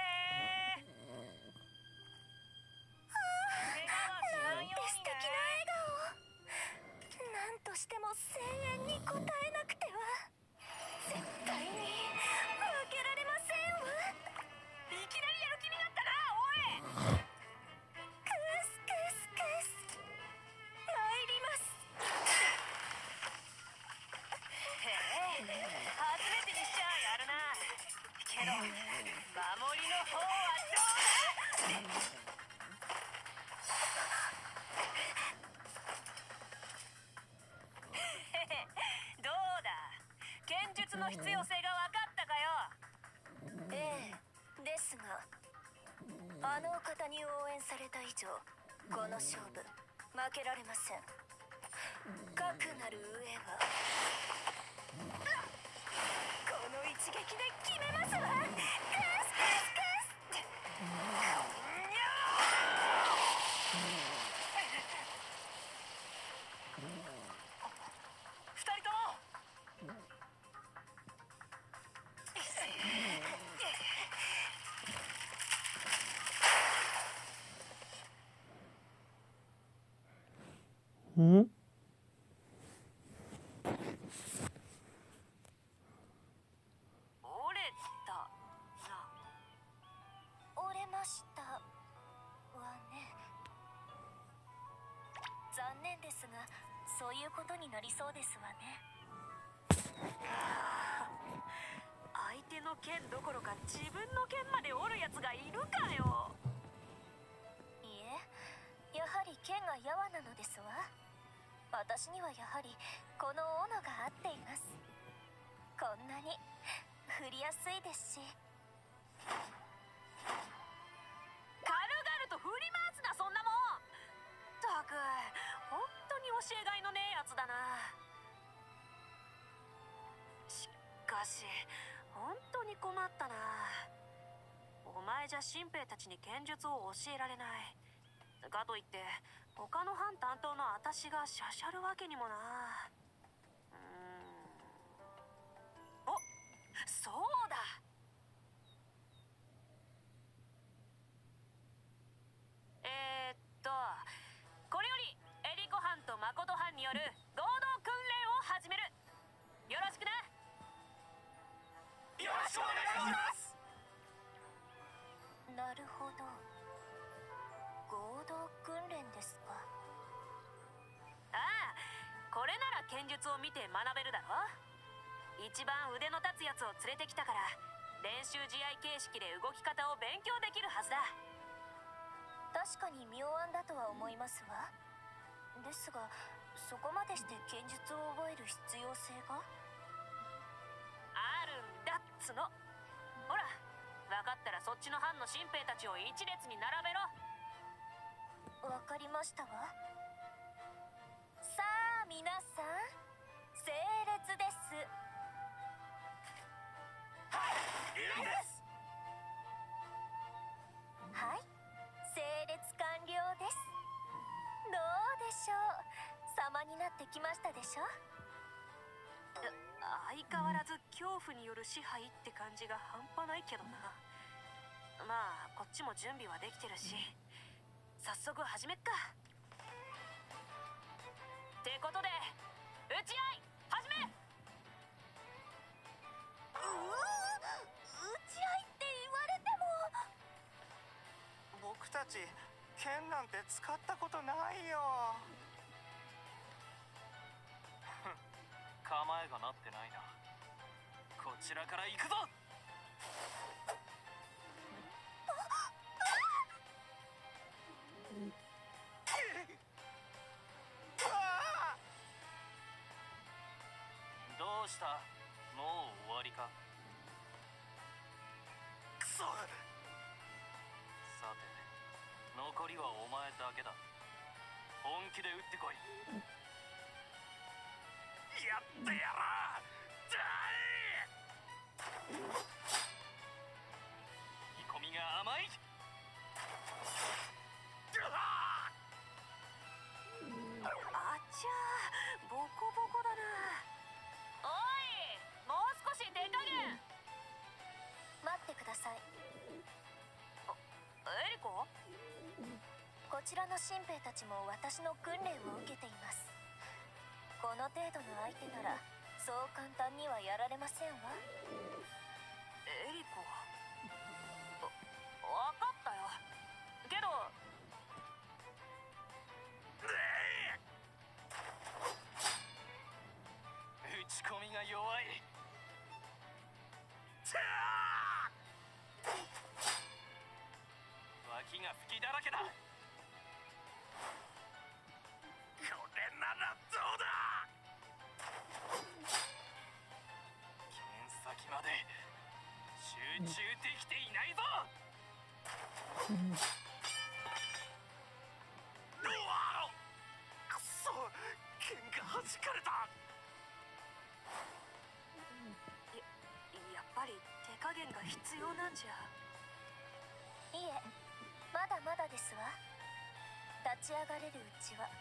怪我はしないようにね。 素敵な笑顔。なんとしても声援に応えなくては。絶対に負けられませんわ。 いきなりやる気になったな。おい、 クスクスクス参ります。 へえ、初めてにしちゃやるな。けど守りの方はどうだ。どうだ、剣術の必要性が分かったかよ。 ええ、ですがあのお方に応援された以上、この勝負負けられません。かくなる上はこの一撃で決めますわ。クスクスクス。 二人ともん？ 折れたな。 折れましたわね。残念ですがそういうことになりそうですわね。 相手の剣どころか自分の剣まで折るやつがいるかよ。 いえ、やはり剣がやわなのですわ。私にはやはりこの斧が合っています。こんなに振りやすいですし。 軽々と振り回すな、そんなもん。ったく本当に教えがいのねえやつだな。しかし本当に困ったな。お前じゃ新兵たちに剣術を教えられない。かといって他の班担当の私がしゃしゃるわけにもな。お、そうだ。これよりエリコ班とマコト班による合同訓練を始める。よろしくな。 よろしくお願いします。 なるほど、合同訓練ですか。 ああ、これなら剣術を見て学べるだろ。一番腕の立つやつを連れてきたから練習試合形式で動き方を勉強できるはずだ。 確かに妙案だとは思いますわ。ですが、そこまでして剣術を覚える必要性があるんだっつの。ほら、分かったらそっちの班の新兵たちを一列に並べろ。 わかりましたわ。さあ皆さん、整列です。 はい、いいです。 はい、整列完了です。どうでしょう、様になってきましたでしょ。 相変わらず恐怖による支配って感じが半端ないけどな。まあこっちも準備はできてるし、早速始めっか。ってことで打ち合い始め。 打ち合いって言われても。 僕たち剣なんて使ったことないよ。 構えがなってないな。こちらから行くぞ。どうした？もう終わりか？ くそ。 さて、残りはお前だけだ。本気で打ってこい。 やってやらあ。 意込みが甘い。 あちゃー、ボコボコだな。おい、もう少し手加減。 待ってください。 エリコ？ こちらの新兵たちも私の訓練を受けています。この程度の相手ならそう簡単にはやられませんわ。 エリコ、わかったよ。けど打ち込みが弱い。脇が吹きだらけだ。 これならどうだ。 剣先まで集中できていないぞ。 うわあ、くそ、剣が弾かれた。 やっぱり手加減が必要なんじゃ。 いえ、まだまだですわ。立ち上がれるうちは。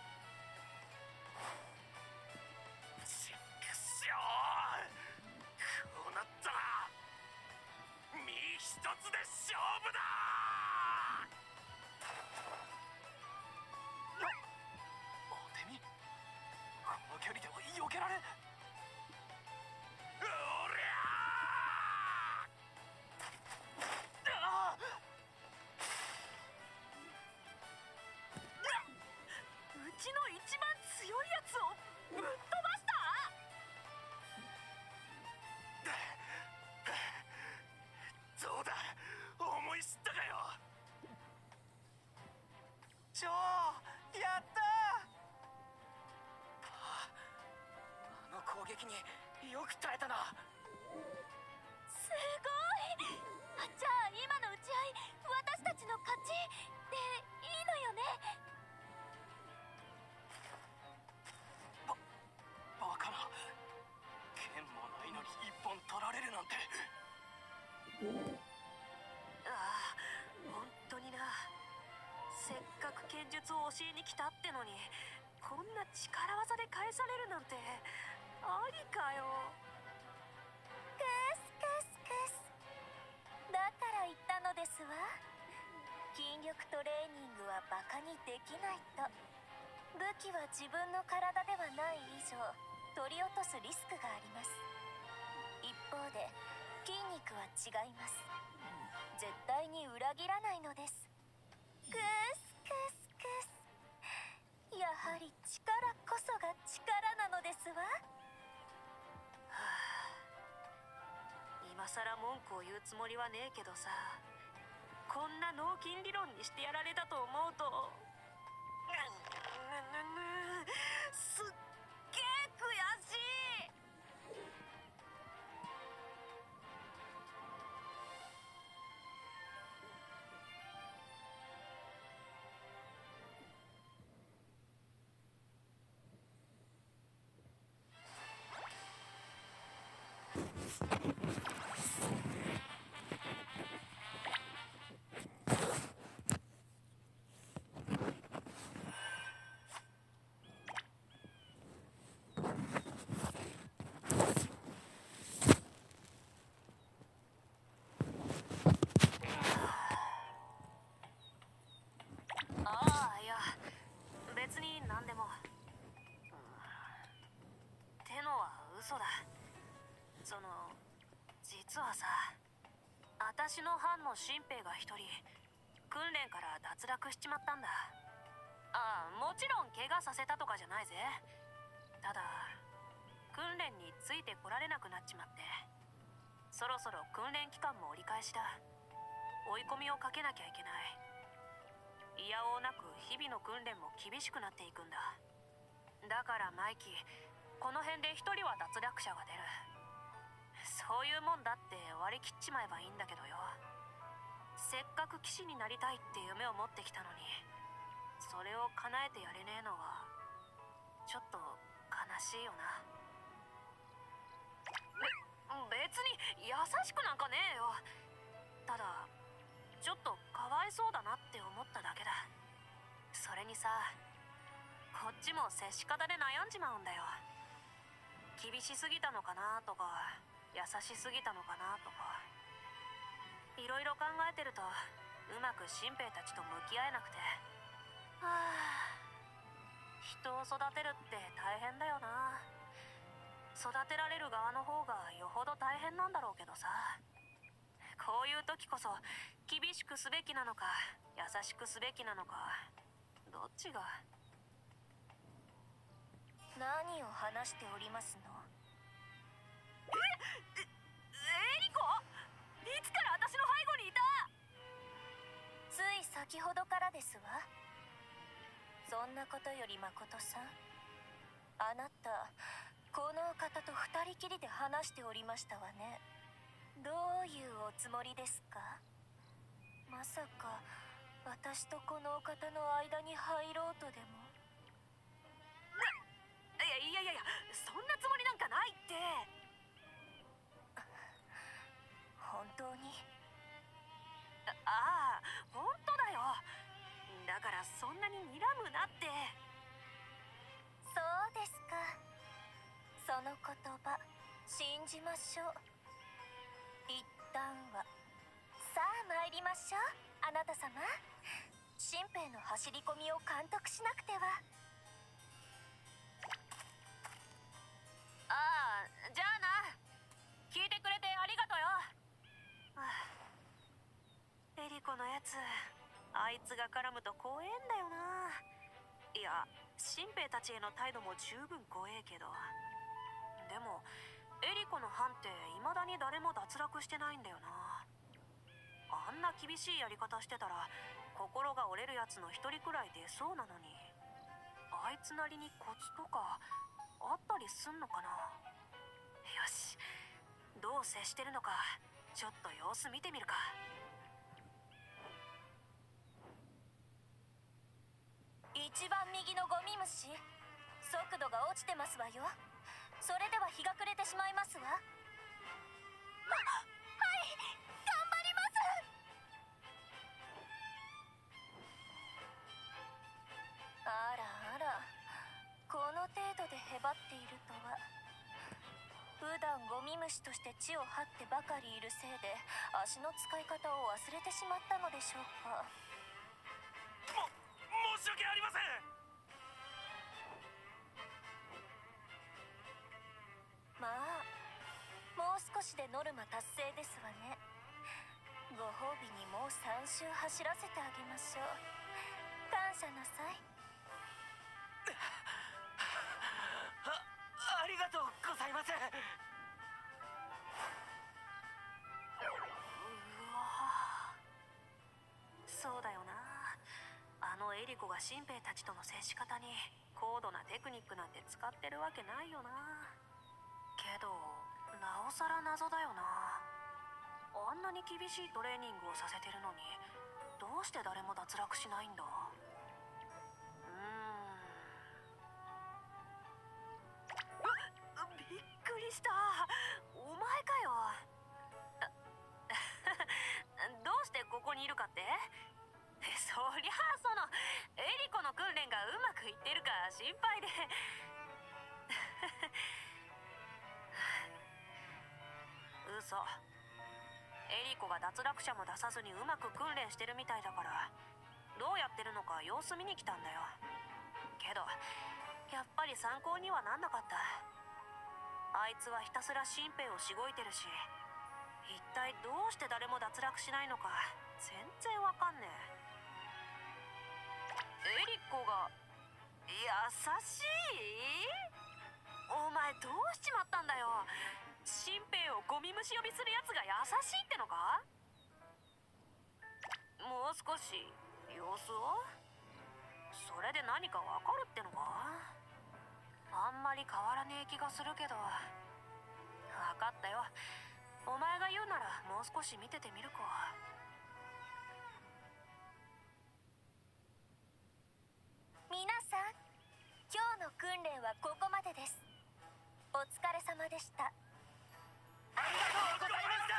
ちくしょう、こうなったら身一つで勝負だ。 お手み、この距離では避けられん。 おりゃああ、 うちの一番強いやつをぶっ飛ばした。 撃によく耐えたな。 すごい。じゃあ今の打ち合い私たちの勝ちでいいのよね。 バカな。剣もないのに一本取られるなんて。 ああ、本当にな。せっかく剣術を教えに来たってのに、こんな力技で返されるなんてありかよ。 クスクスクス。だから言ったのですわ。筋力トレーニングはバカにできないと。武器は自分の体ではない以上取り落とすリスクがあります。一方で筋肉は違います。絶対に裏切らないのです。クスクスクス。やはり力こそが力なのですわ。 今さら文句を言うつもりはねえけどさ、こんな脳筋理論にしてやられたと思うとすっげえ悔しい。ああ、いや別に何でも。ってのは嘘だ。その実はさ、私の班の新兵が一人訓練から脱落しちまったんだ。ああ、もちろん怪我させたとかじゃないぜ。ただ訓練についてこられなくなっちまって、そろそろ訓練期間も折り返しだ。追い込みをかけなきゃいけない。いやおうなく日々の訓練も厳しくなっていくんだ。だからマイキー、この辺で一人は脱落者が出る。そういうもんだって割り切っちまえばいいんだけどよ。せっかく騎士になりたいって夢を持ってきたのに、それを叶えてやれねえのはちょっと悲しいよな。別に優しくなんかねえよ。ただちょっとかわいそうだなって思っただけだ。それにさ、こっちも接し方で悩んじまうんだよ。厳しすぎたのかなとか、優しすぎたのかなとか、いろいろ考えてるとうまく新兵たちと向き合えなくて。はあ、人を育てるって大変だよな。育てられる側の方がよほど大変なんだろうけどさ、こういう時こそ厳しくすべきなのか優しくすべきなのか、どっちが。 何を話しておりますの？ エリコ、いつから私の背後にいた？ つい先ほどからですわ。そんなことより誠さん、あなたこのお方と二人きりで話しておりましたわね。どういうおつもりですか？まさか私とこのお方の間に入ろうとでも？ いや、そんなつもりなんかないって。 本当に？ ああ、本当だよ。だからそんなに睨むなって。 そうですか。その言葉信じましょう。一旦は。さあ参りましょう、あなた様。新兵の走り込みを監督しなくては。 ああ、じゃあな。聞いてくれてありがとよ。エリコのやつ、あいつが絡むと怖えんだよな。いや、新兵たちへの態度も十分怖えけど、でもエリコの班って未だに誰も脱落してないんだよな。あんな厳しいやり方してたら心が折れるやつの一人くらい出そうなのに、あいつなりにコツとかあったりすんのかな。 よし、どう接してるのかちょっと様子見てみるか。 一番右のゴミ虫、速度が落ちてますわよ。それでは日が暮れてしまいますわ。はい、頑張ります。あらあら、この程度でへばっているとは。普段ゴミ虫として地を張ってばかりいるせいで足の使い方を忘れてしまったのでしょうか。 申し訳ありません。 まあ、もう少しでノルマ達成ですわね。ご褒美にもう3周走らせてあげましょう。感謝なさい。 ありがとうございます。 そうだよな。あのエリコが新兵たちとの接し方に高度なテクニックなんて使ってるわけないよな。けどなおさら謎だよな。あんなに厳しいトレーニングをさせてるのにどうして誰も脱落しないんだ。びっくりした。お前かよ。どうしてここにいるかって？そりゃあそのエリコの訓練がうまくいってるか心配で。嘘。エリコが脱落者も出さずにうまく訓練してるみたいだからどうやってるのか様子見に来たんだよ。けどやっぱり参考にはなんなかった。あいつはひたすら新兵をしごいてるし、一体どうして誰も脱落しないのか全然わかんねえ。エリコが優しい？お前どうしちまったんだよ。新兵をゴミ虫呼びするやつが優しいってのか？もう少し様子を？それで何かわかるってのか？あんまり変わらねえ気がするけど。分かったよ。お前が言うならもう少し見ててみるか。 皆さん、今日の訓練はここまでです。お疲れ様でした。 ありがとうございました。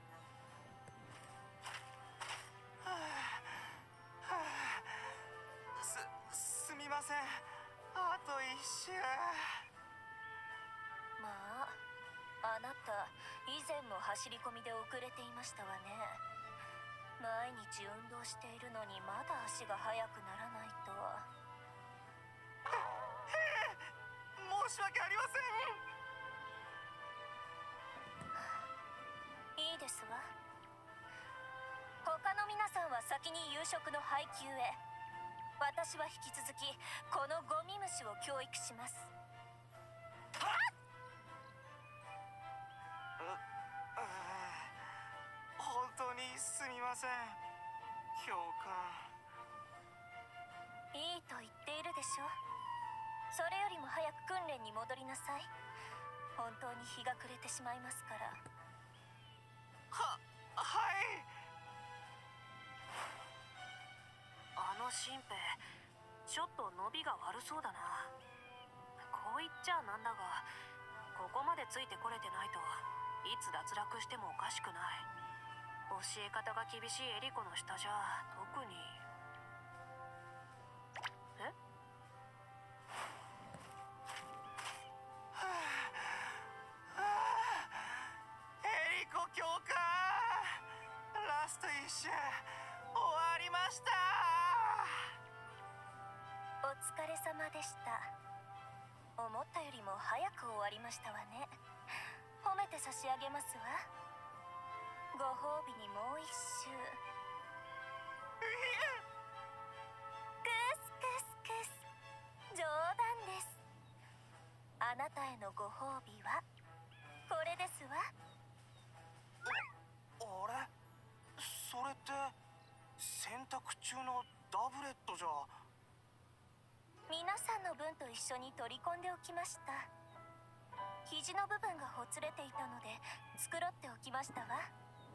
すみません。あと一周。 まあ、あなた以前も走り込みで遅れていましたわね。毎日運動しているのにまだ足が速くならないとは。 申し訳ありません。 いいですわ。他の皆さんは先に夕食の配給へ。私は引き続きこのゴミ虫を教育します。 本当にすみません、教官。 いいと言っているでしょ。それよりも早く訓練に戻りなさい。本当に日が暮れてしまいますから。 はい。 あの新兵ちょっと伸びが悪そうだな。こう言っちゃなんだがここまでついてこれてないといつ脱落してもおかしくない。教え方が厳しいエリコの下じゃ特に。 エリコ教官、ラスト一周終わりました。 お疲れ様でした。思ったよりも早く終わりましたわね。褒めて差し上げますわ。ご褒美にもう一周。クスクスクス、冗談です。あなたへのご褒美はこれですわ。 あれ、それって洗濯中のダブレットじゃ。 皆さんの分と一緒に取り込んでおきました。 肘の部分がほつれていたので繕っておきましたわ。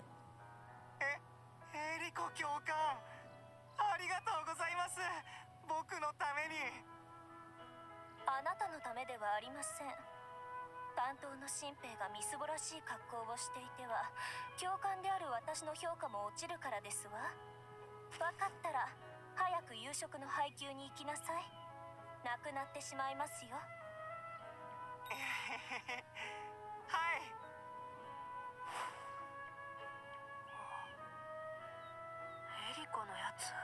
エリコ教官、ありがとうございます。僕のために。 あなたのためではありません。担当の新兵がみすぼらしい格好をしていては教官である私の評価も落ちるからですわ。分かったら早く夕食の配給に行きなさい。なくなってしまいますよ。 はい。 エリコのやつ。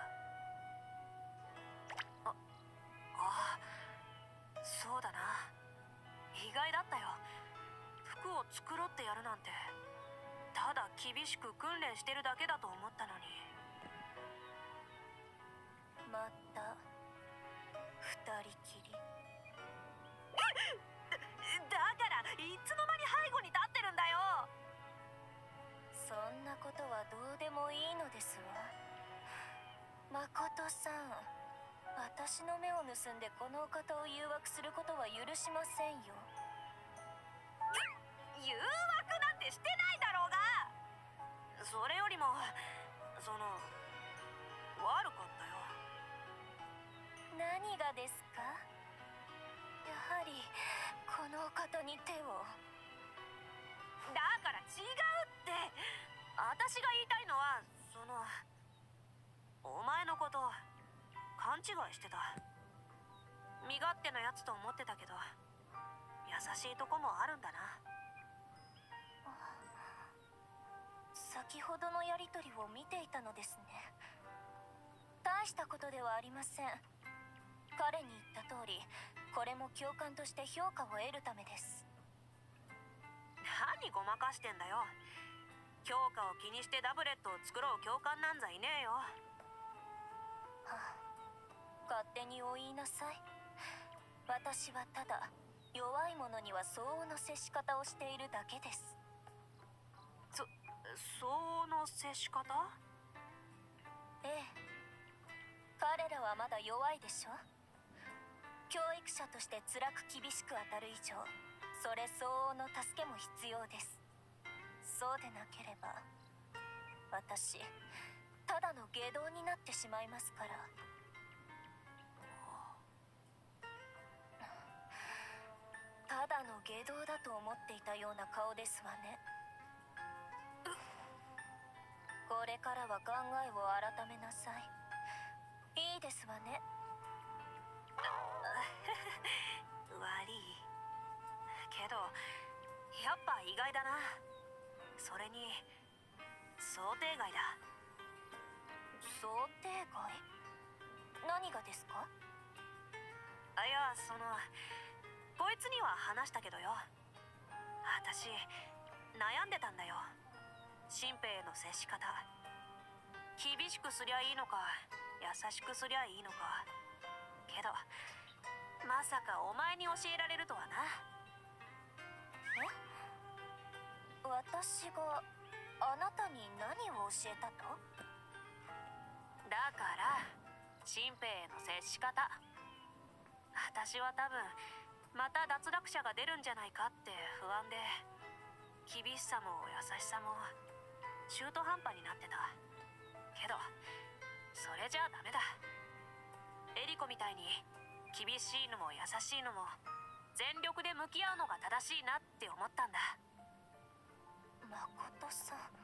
そうだな。意外だったよ。服を繕ってやるなんて、ただ厳しく訓練してるだけだと思ったのに。 また二人きり。 だからいつの間に背後に立ってるんだよ。 そんなことはどうでもいいのですわ。誠さん、私の目を盗んでこのお方を誘惑することは許しませんよ。 誘惑なんてしてないだろうが。それよりも悪かったよ。 何がですか？やはりこのお方に手を。 だから違うって。私が言いたいのはお前のこと勘違いしてた。身勝手なやつと思ってたけど優しいとこもあるんだな。 先ほどのやりとりを見ていたのですね。大したことではありません。彼に言った通り、これも教官として評価を得るためです。 何ごまかしてんだよ。評価を気にしてダブレットを作ろう教官なんざいねえよ。 勝手にお言いなさい。私はただ弱い者には相応の接し方をしているだけです。 相応の接し方？ ええ、彼らはまだ弱いでしょ。教育者として辛く厳しく当たる以上、それ相応の助けも必要です。そうでなければ私ただの下道になってしまいますから。ただの下道だと思っていたような顔ですわね。これからは考えを改めなさい。いいですわね。 悪いけどやっぱ意外だな。それに想定外だ。 想定外？何がですか？ いやこいつには話したけどよ。私悩んでたんだよ。新兵への接し方、厳しくすりゃいいのか優しくすりゃいいのか。けどまさかお前に教えられるとはな。 私があなたに何を教えたと？ だから新兵への接し方。私は多分また脱落者が出るんじゃないかって不安で、厳しさも優しさも中途半端になってた。けどそれじゃダメだ。エリコみたいに厳しいのも優しいのも全力で向き合うのが正しいなって思ったんだ。 誠さん。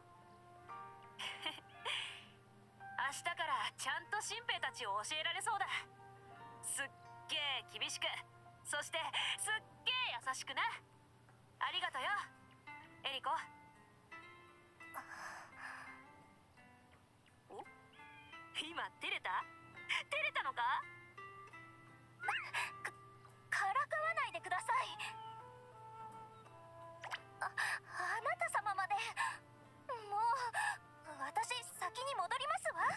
明日からちゃんと新兵たちを教えられそうだ。すっげえ厳しく、そしてすっげえ優しくな。ありがとよエリコ。お、今照れたのか？ からかわないでください。あなた様まで。もう私先に戻りますわ。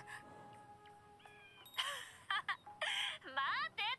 待てって。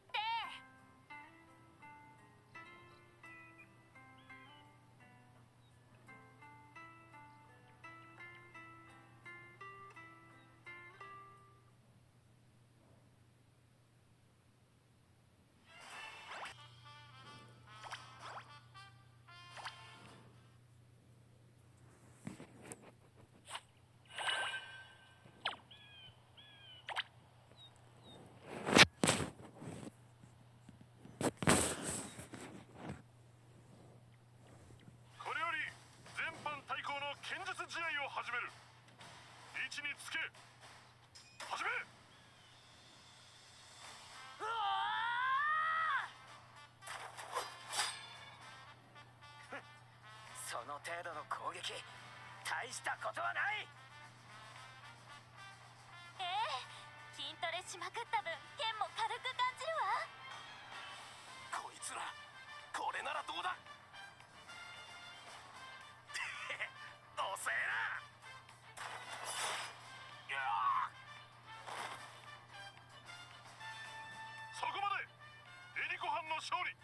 大したことはない。 筋トレしまくった分剣も軽く感じるわ。 こいつらこれならどうだ。遅えな。 そこまで。エリコ班の勝利。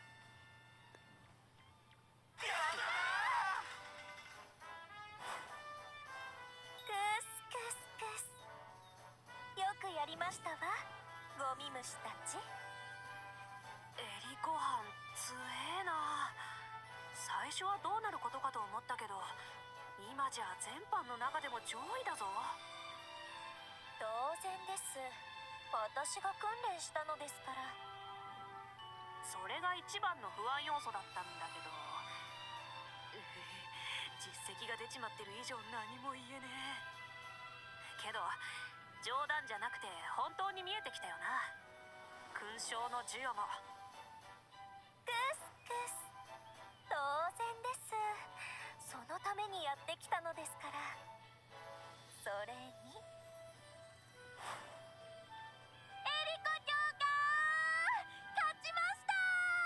よくやりましたわ、ゴミ虫たち。 エリコ班強えな。最初はどうなることかと思ったけど、今じゃ全班の中でも上位だぞ。 当然です。私が訓練したのですから。 それが一番の不安要素だったんだけど、実績が出ちまってる以上何も言えねえ。けど冗談じゃなくて本当に見えてきたよな。勲章の授与も。 クスクス、当然です。そのためにやってきたのですから。それにエリコ教官、勝ちました。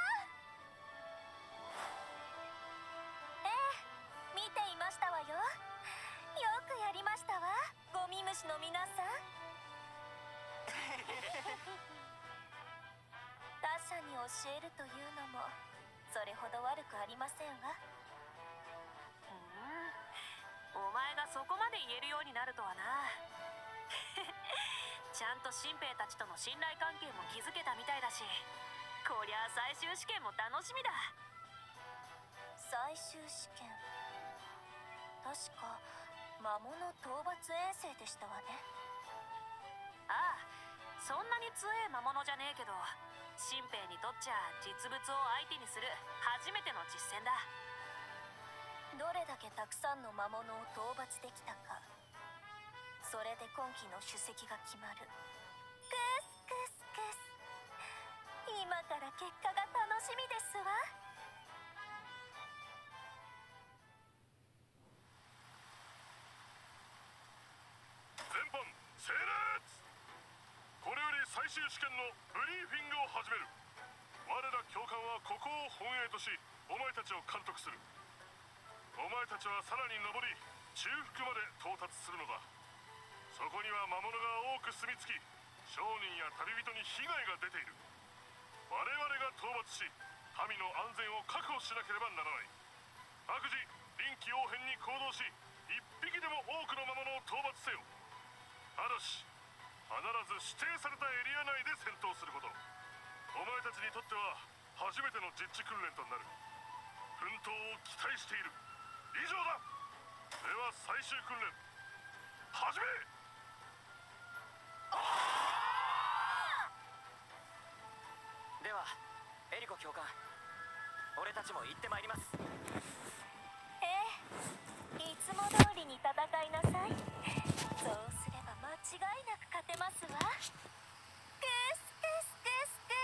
見ていましたわよ。よくやりましたわ、ゴミ虫の皆さん。他者に教えるというのもそれほど悪くありませんわ。 お前がそこまで言えるようになるとはな。ちゃんと新兵たちとの信頼関係も築けたみたいだし、こりゃ最終試験も楽しみだ。 最終試験、確か魔物討伐遠征でしたわね。 ああ、そんなに強え魔物じゃねえけど、新兵にとっちゃ実物を相手にする初めての実戦だ。 どれだけたくさんの魔物を討伐できたか、それで今期の首席が決まる。クスクスクス、今から結果が楽しみですわ。 全班整列。これより最終試験のブリーフィングを始める。我ら教官はここを本営とし、お前たちを監督する。お前たちはさらに登り、中腹まで到達するのだ。そこには魔物が多く住み着き、商人や旅人に被害が出ている。我々が討伐し、民の安全を確保しなければならない。各自臨機応変に行動し、一匹でも多くの魔物を討伐せよ。ただし必ず指定されたエリア内で戦闘すること。お前たちにとっては初めての実地訓練となる。奮闘を期待している。以上だ。では最終訓練始め。 ではエリコ教官、俺たちも行ってまいります。 いつも通りに戦いなさい。そうすれば間違いなく勝てますわ。クスクスクスク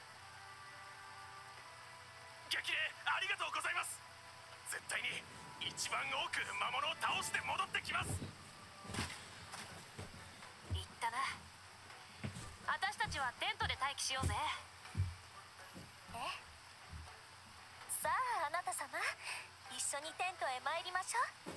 ス。 激励ありがとうございます。絶対に一番多く魔物を倒して戻ってきます。 言ったな。私たちはテントで待機しようぜ。 さあ、あなた様、一緒にテントへ参りましょう。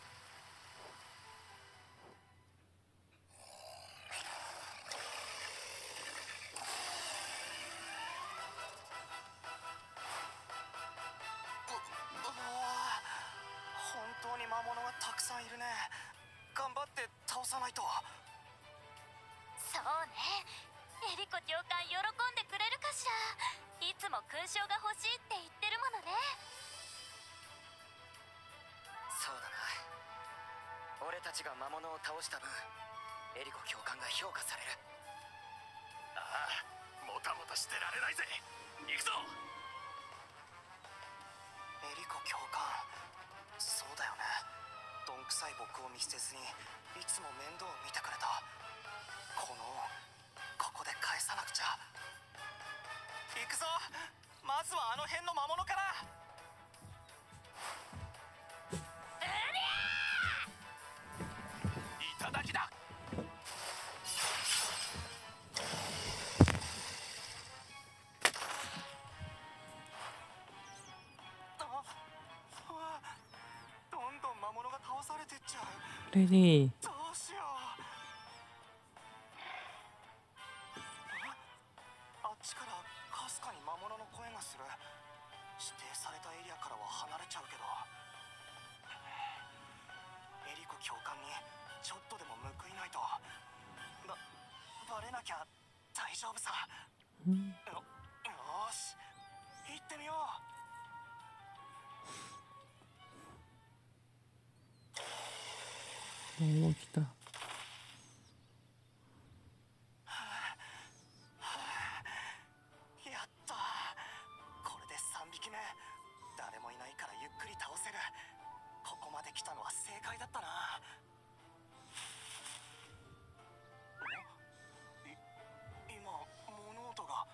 本当に魔物がたくさんいるね。頑張って倒さないと。 そうね、エリコ教官喜んでくれるかしら。いつも勲章が欲しいって言ってるものね。 そうだな、俺たちが魔物を倒した分、エリコ教官が評価される。 ああ、もたもたしてられないぜ。行くぞ。エリコ教官、そうだよね。どんくさい僕を見捨てずにいつも面倒を見てくれた。この恩、ここで返さなくちゃ。行くぞ。まずはあの辺の魔物から。 うりゃレディ。 どうしよう。あっちからかすかに魔物の声がする。指定されたエリアからは離れちゃうけど、エリコ教官にちょっとでも報いないと。バレなきゃ大丈夫さ。よし、行ってみよう。 もう来た。 やった。これで3匹目。誰もいないからゆっくり倒せる。ここまで来たのは正解だったな。今物音が。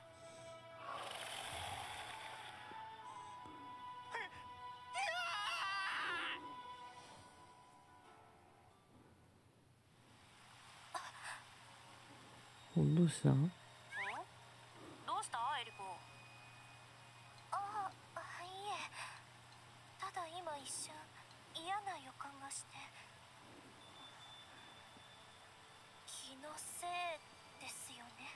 どうした？ どうしたエリコ？ あ、いいえ。ただ今一瞬嫌な予感がして。気のせいですよね。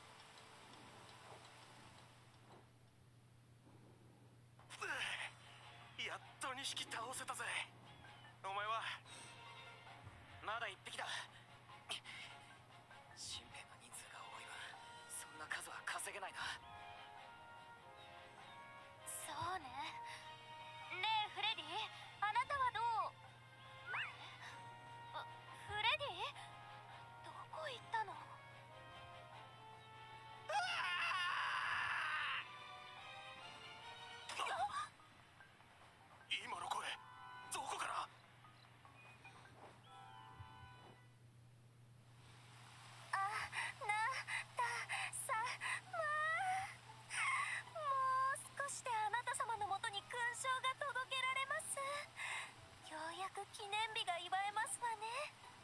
やっと2匹倒せたぜ。お前は？ まだ1匹だ。新兵の人数が多い分、そんな数は稼げないな。 そうね。ねえフレディ、あなたはどう？フレディ？どこ行ったの？ 今の声、どこから？ もう少しであなた様のもとに勲章が届けられます。ようやく記念日が祝えますわね。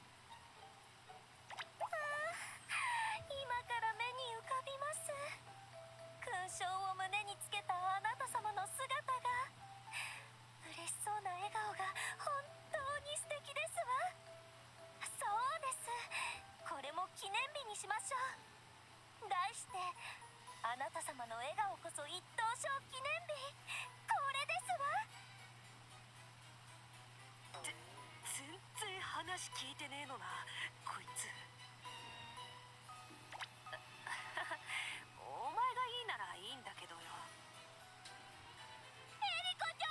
今から目に浮かびます。勲章を胸につけたあなた様の姿が。嬉しそうな笑顔が本当に素敵ですわ。そうです。これも記念日にしましょう。題してあなた様の笑顔こそ一等賞記念日。これですわ。 全然話聞いてねえのなこいつ。お前がいいならいいんだけどよ。 エリコ教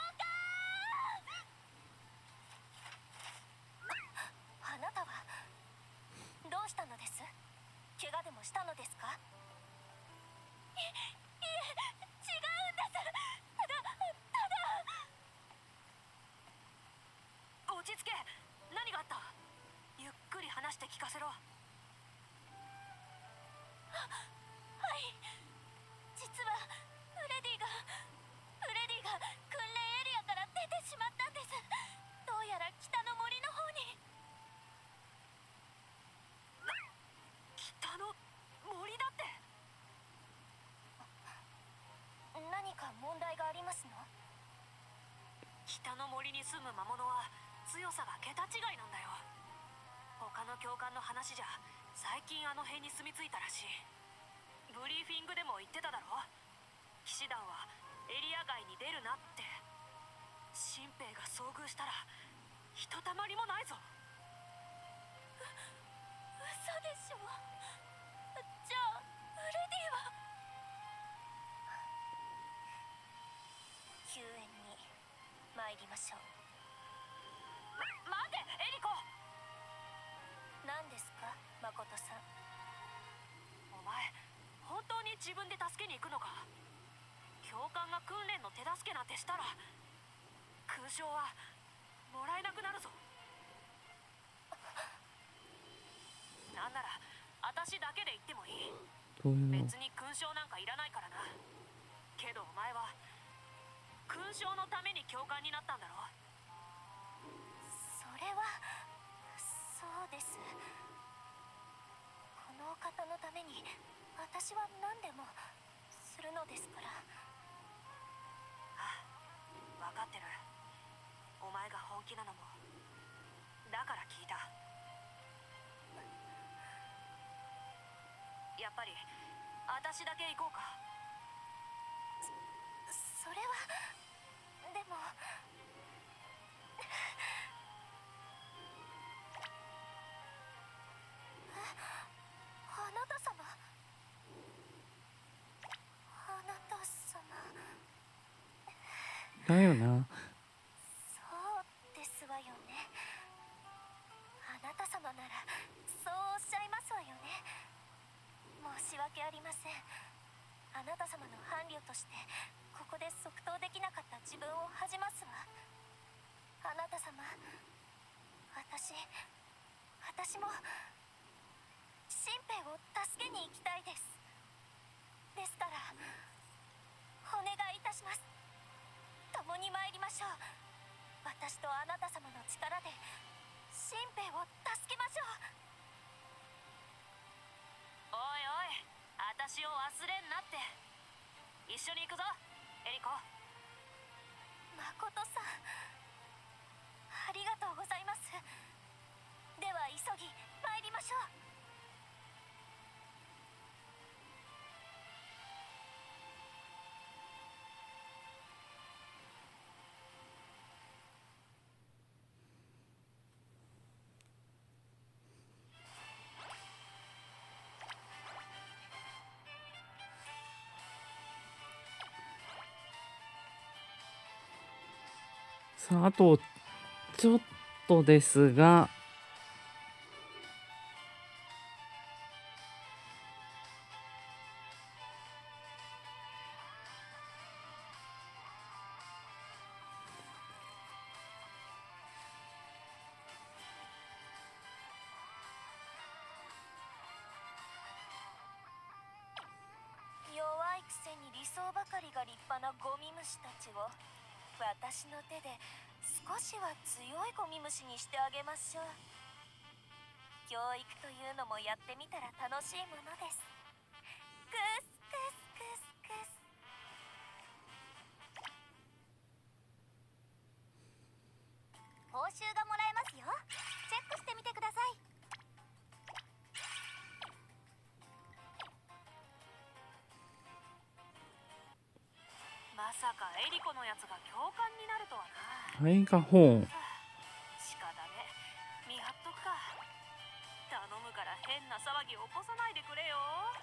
官！あなたはどうしたのです？怪我でもしたのですか？いえ、違うんです。ただ落ち着け。何があった？ゆっくり話して聞かせろ。 はい、実はフレディが訓練エリアから出てしまったんです。どうやら北の森の方に。 北の森だって。 何か問題がありますの？ 北の森に住む魔物は強さが桁違いなんだよ。他の教官の話じゃ最近あの辺に住み着いたらしい。ブリーフィングでも言ってただろ。騎士団はエリア外に出るなって。新兵が遭遇したらひとたまりもないぞ。 嘘でしょ。じゃあフレディは？救援に参りましょう。 待てエリコ。 何ですか誠さん。 お前本当に自分で助けに行くのか？教官が訓練の手助けなんてしたら勲章はもらえなくなるぞ。なんなら私だけで行ってもいい。 どういうの？ 別に勲章なんかいらないからな。けどお前は勲章のために教官になったんだろ。 それはそうです。このお方のために私は何でもするのですから。 分かってる。お前が本気なのもだから聞いた。 ぱり私だけ行こうか。 それはでもあなた様、あなた様。 だよな。 そうですわよね。あなた様ならそうおっしゃいますわよね。申し訳ありません。あなた様の伴侶としてここで即答できなかった自分を恥じますわ。あなた様、私も新兵を助けに行きたいです。ですからお願いいたします。共に参りましょう。私とあなた様の力で新兵を助けましょう。 おいおい、私を忘れんなって。一緒に行くぞエリコ。 誠さん、ありがとうございます。では急ぎ参りましょう。 さあ、あとちょっとですが、 弱いくせに理想ばかりが立派なゴミ虫たちを私の手で少しは強いゴミ虫にしてあげましょう。教育というのもやってみたら楽しいものです。クスクスクスクス。報酬がもらえますよ。チェックしてみてください。 まさかエリコのやつが教官になるとはな。 メガホン。 仕方ね、見張っとくか。頼むから変な騒ぎ起こさないでくれよ。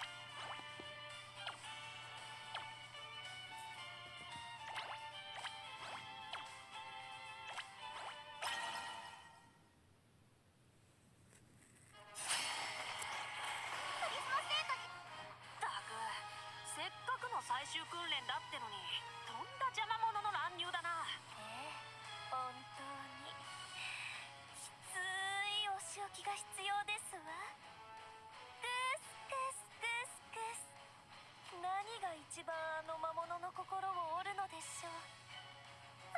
ったく、せっかくの最終訓練だってのにとんだ邪魔者の乱入だな。 本当にきついお仕置きが必要ですわ。クスクスクスクス。何が一番あの魔物の心を折るのでしょう。あ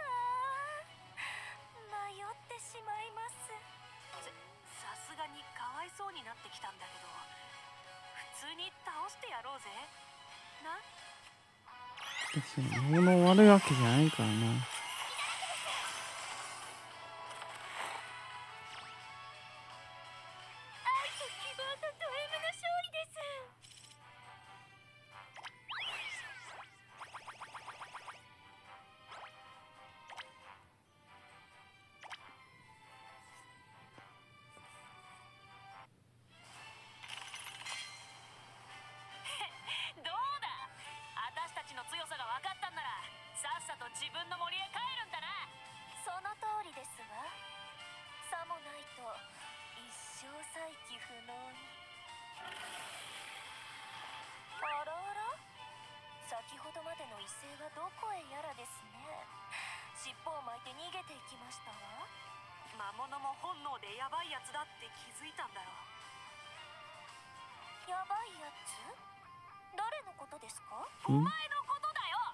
あ、迷ってしまいます。 さすがにかわいそうになってきたんだけど、普通に倒してやろうぜな。 確かに魔物終わるわけじゃないからな。 愛と希望とド M の勝利です。 どうだ、私たちの強さが分かったんならさっさと自分の森へ帰るんだな。 その通りですわ。さもないと一生再起不能に。あらあら、先ほどまでの威勢はどこへやらですね。尻尾を巻いて逃げていきましたわ。 魔物も本能でヤバいやつだって気づいたんだろう。 やばいやつ？誰のことですか？ お前のことだよ。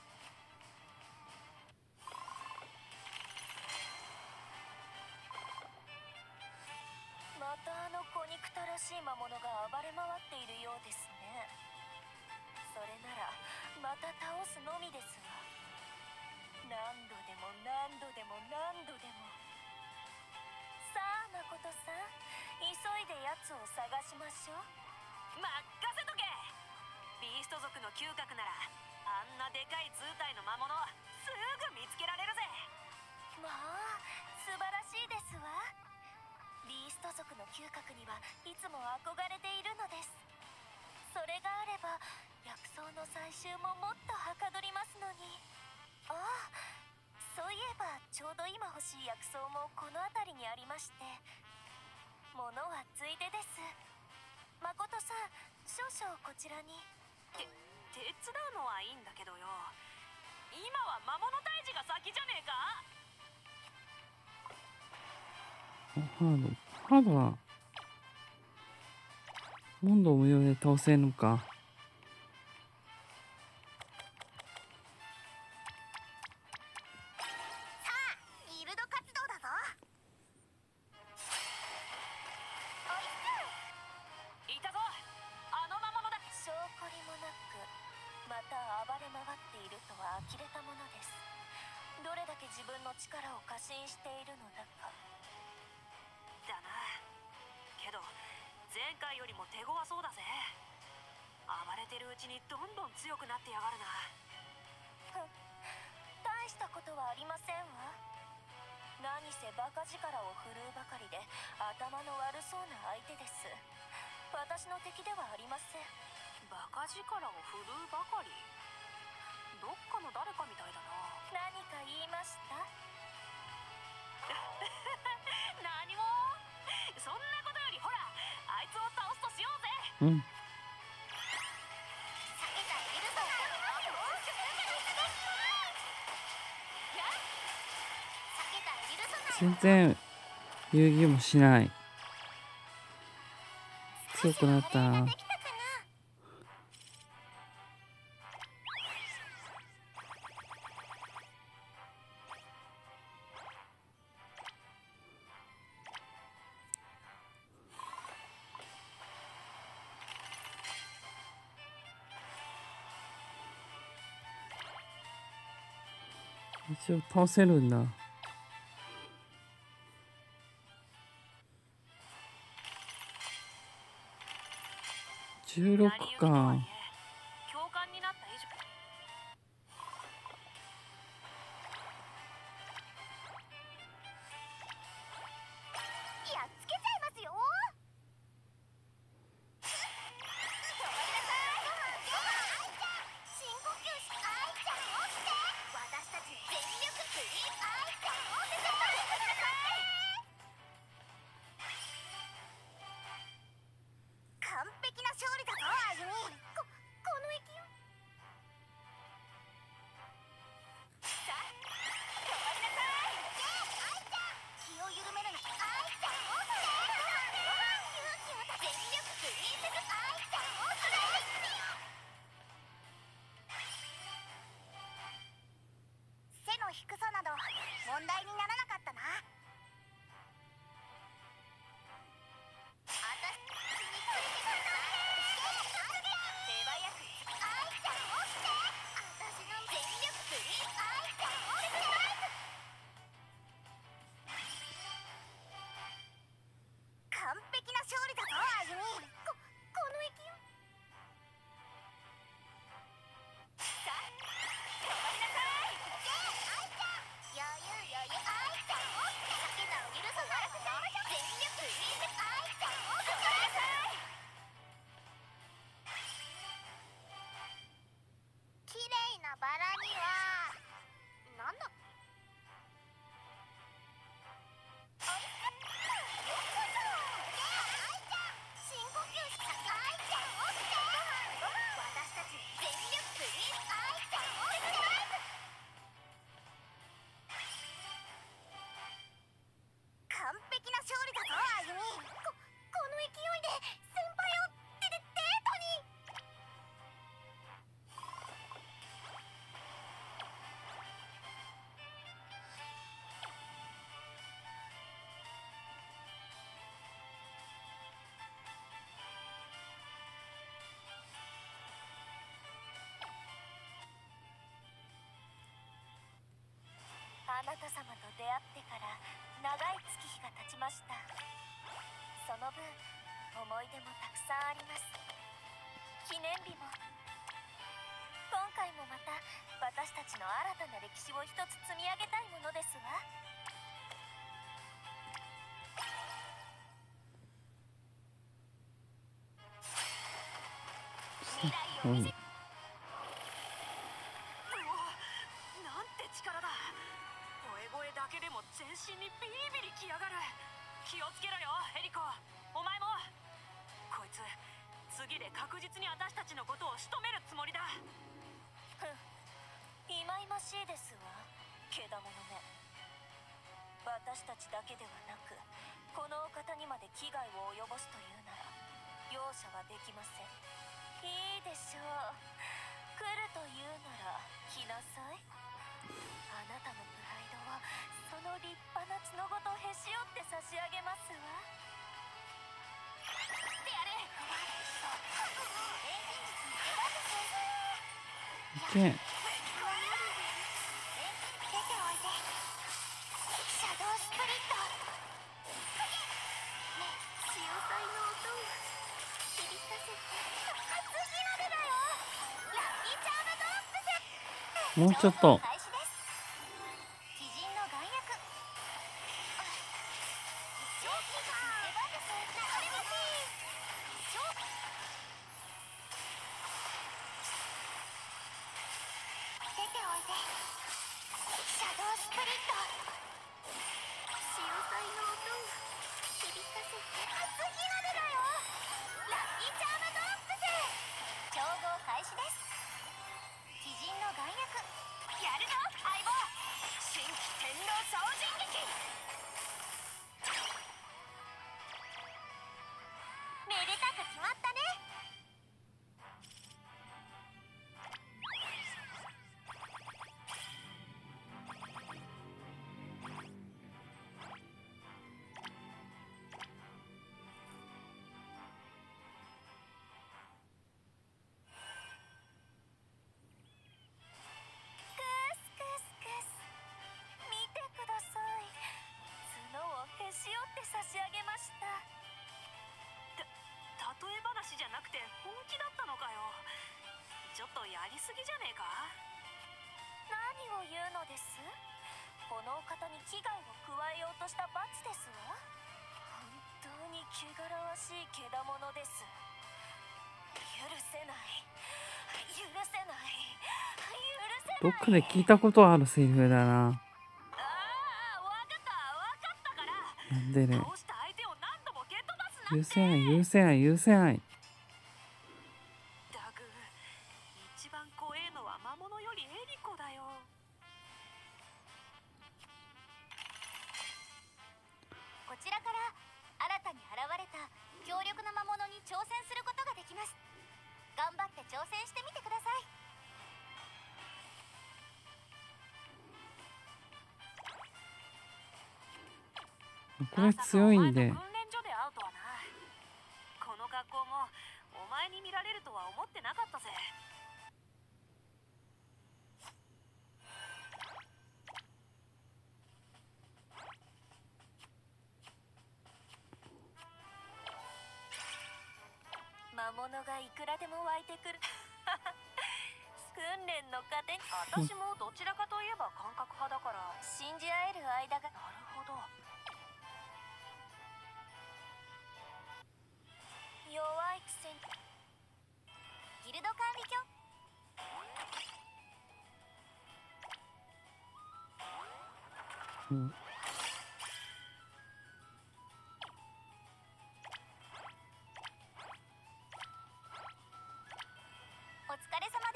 またあの小憎たらしい魔物が暴れ回っているようですね。それならまた倒すのみですわ。何度でも何度でも何度でも。さあ誠さん、急いでやつを探しましょう。 せとけ。ビースト族の嗅覚ならあんなでかい図体の魔物すぐ見つけられるぜ。 まあ素晴らしいですわ。ビースト族の嗅覚にはいつも憧れているのです。それがあれば薬草の採集ももっとはかどりますのに。ああ、そういえばちょうど今欲しい薬草もこの辺りにありまして、物はついでです。誠さん、少々こちらに。 手伝うのはいいんだけどよ、今は魔物退治が先じゃねえか。 ハードは問答無用で倒せるのか。 さあ、イールド活動だぞ。 いたぞ、あの魔物だ。 証拠りもなくまた暴れ回っているとは呆れたものです。どれだけ自分の力を過信しているのだか。 だな。けど前回よりも手強そうだぜ。暴れてるうちにどんどん強くなってやがるな。 大したことはありませんわ。何せバカ力を振るうばかりで頭の悪そうな相手です。私の敵ではありません。 バカ力を振るうばかり。どっかの誰かみたいだな。 何か言いました？ 何も。そんなことよりほら、あいつを倒すとしようぜ。 うん。全然遊戯もしない。強くなったな。一応倒せるんだ。16か。 共感になった以上。 やっつけちゃいますよ。深呼吸し、愛ちゃん起きて。私たち全力フリー。愛ちゃん起きて。完璧な勝利だぞ、あゆみ。この勢い。さあ、止まりなさい。愛ちゃん、気を緩めるな。愛ちゃん起きて。勇気を全力プリンセス愛ちゃん起きて。背の低さなど問題にならなかったな。手早く愛ちゃん起きて。私の全力プリン愛ちゃん起きて。完璧な勝利だぞ、あゆみ。この勢い。さあ、止まりなさい。愛ちゃん、余裕愛ちゃん起きて。酒なを許さない。全力プリンセス愛ちゃん起きて。綺麗なバラにはなんだ。深呼吸し、愛ちゃん起きて。私たち全力プリン愛ちゃん起きて。完璧な勝利だぞ、あゆみ。この勢いで先輩をデートに。あなた様と出会ってから長い月日が経ちました。その分思い出もたくさんあります。 記念日も。今回もまた私たちの新たな歴史を一つ積み上げたいものですわ。未来を見せ、うわ、なんて力だ。声だけでも全身にビリビリきやがる。気をつけろよエリコ、お前も。こいつ次で確実に私たちのことを仕留めるつもりだ。ふん、いまいましいですわ、けだものめ。私たちだけではなくこのお方にまで危害を及ぼすというなら容赦はできません。いいでしょう、来るというなら来なさい。あなたのプライドをその立派な角ごとへし折って差し上げますわ。ってやれ。 いけ。 出ておいで。シャドウスプリット。潮騒の音を響かせて。初日の出だよ。ラッキーチャームドロップス。 もうちょっと。 開始です。鬼人の眼薬。正気が出番です。流れ星。出ておいで。シャドウスプリット。潮騒の音を響かせて。初日の出だよ。ラッキーチャームドロップス。調合開始です。鬼人の眼薬。やるぞ相棒。新規天皇総人撃。めでたく決まったね。クスクスクス、見てください。角をへし折って差し上げました。例え話じゃなくて本気だったのかよ。ちょっとやりすぎじゃねえか。何を言うのです。このお方に危害を加えようとした罰ですわ。本当に汚らわしいけだものです。許せない、許せない、許せない。 どっかで聞いたことあるセリフだな。 ああ、わかったからなんでね。 倒した相手を何度も蹴飛ばすなんて。 許せない許せない許せない。 ダグ、一番怖えのは魔物よりエリコだよ。こちらから新たに現れた強力な魔物に挑戦することができます。頑張って挑戦してみてください。 これ強いんで。 まさかお前と訓練所で会うとはな。この格好もお前に見られるとは思ってなかったぜ。魔物がいくらでも湧いてくる。訓練の糧に。私もどちらかといえば感覚派だから信じ合える間が。なるほど。弱いくせに。ギルド管理局。 うん。 お疲れ様です。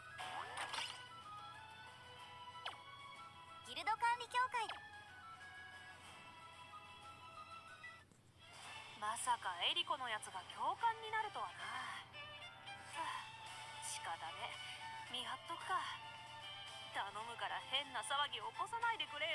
ギルド管理協会。 まさかエリコのやつが教官になるとはな。はあ、仕方ね。見張っとくか。頼むから変な騒ぎ起こさないでくれよ。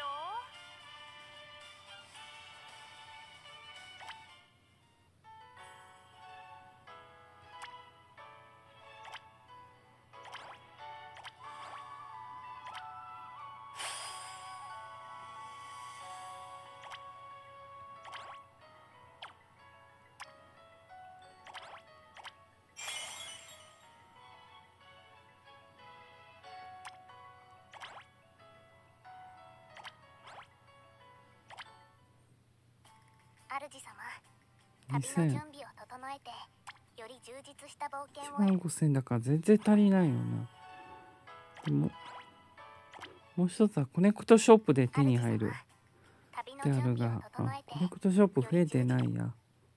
主様、旅の準備を整えてより充実した冒険を。 1万5000だから全然足りないよな。でももう一つはコネクトショップで手に入るであるが、コネクトショップ増えてないや。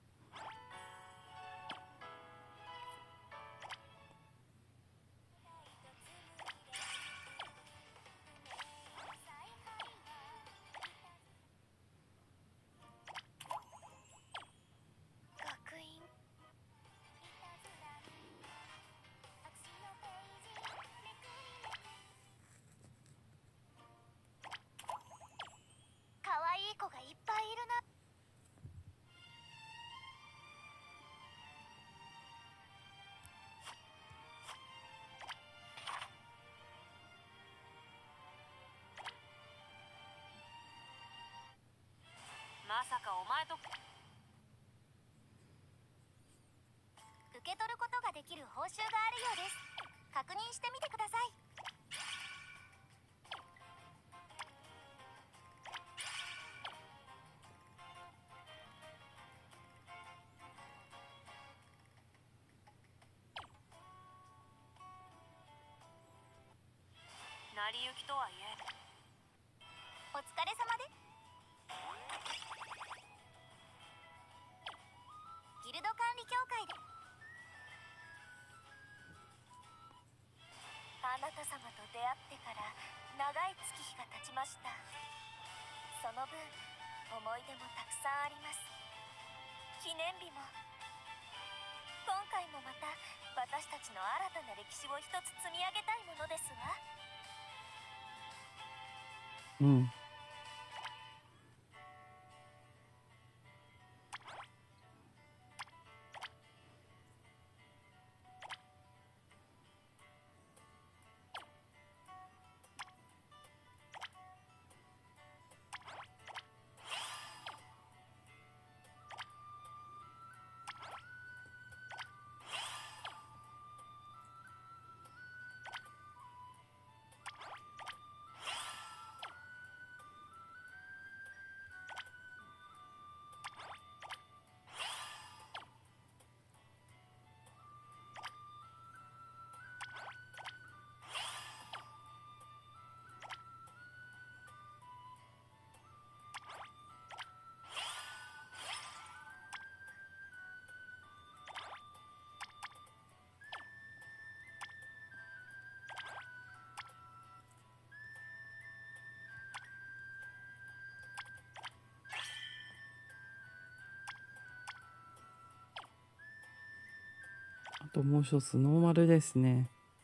いい子がいっぱいいるな。 まさかお前と。 受け取ることができる報酬があるようです。確認してみてください。 成り行きとはいえ。 お疲れ様です。ギルド管理協会で。あなた様と出会ってから長い月日が経ちました。その分思い出もたくさんあります。記念日も。今回もまた私たちの新たな歴史を一つ積み上げたいものですわ。 うん。あともう一つノーマルですね。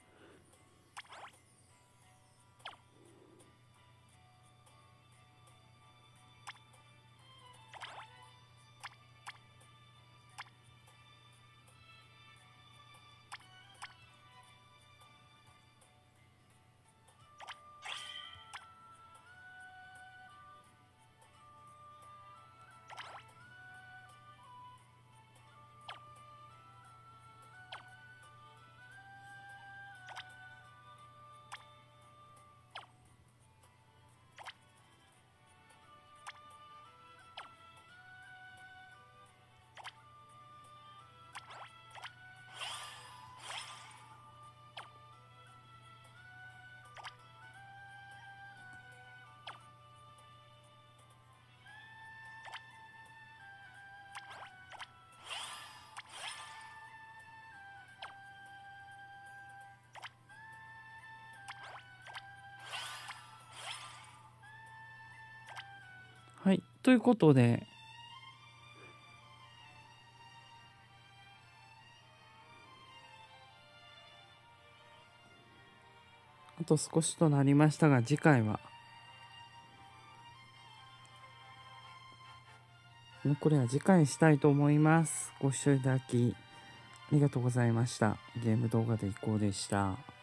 はい、ということで、あと少しとなりましたが、次回はこれは次回したいと思います。ご視聴いただきありがとうございました。ゲーム動画でいこうでした。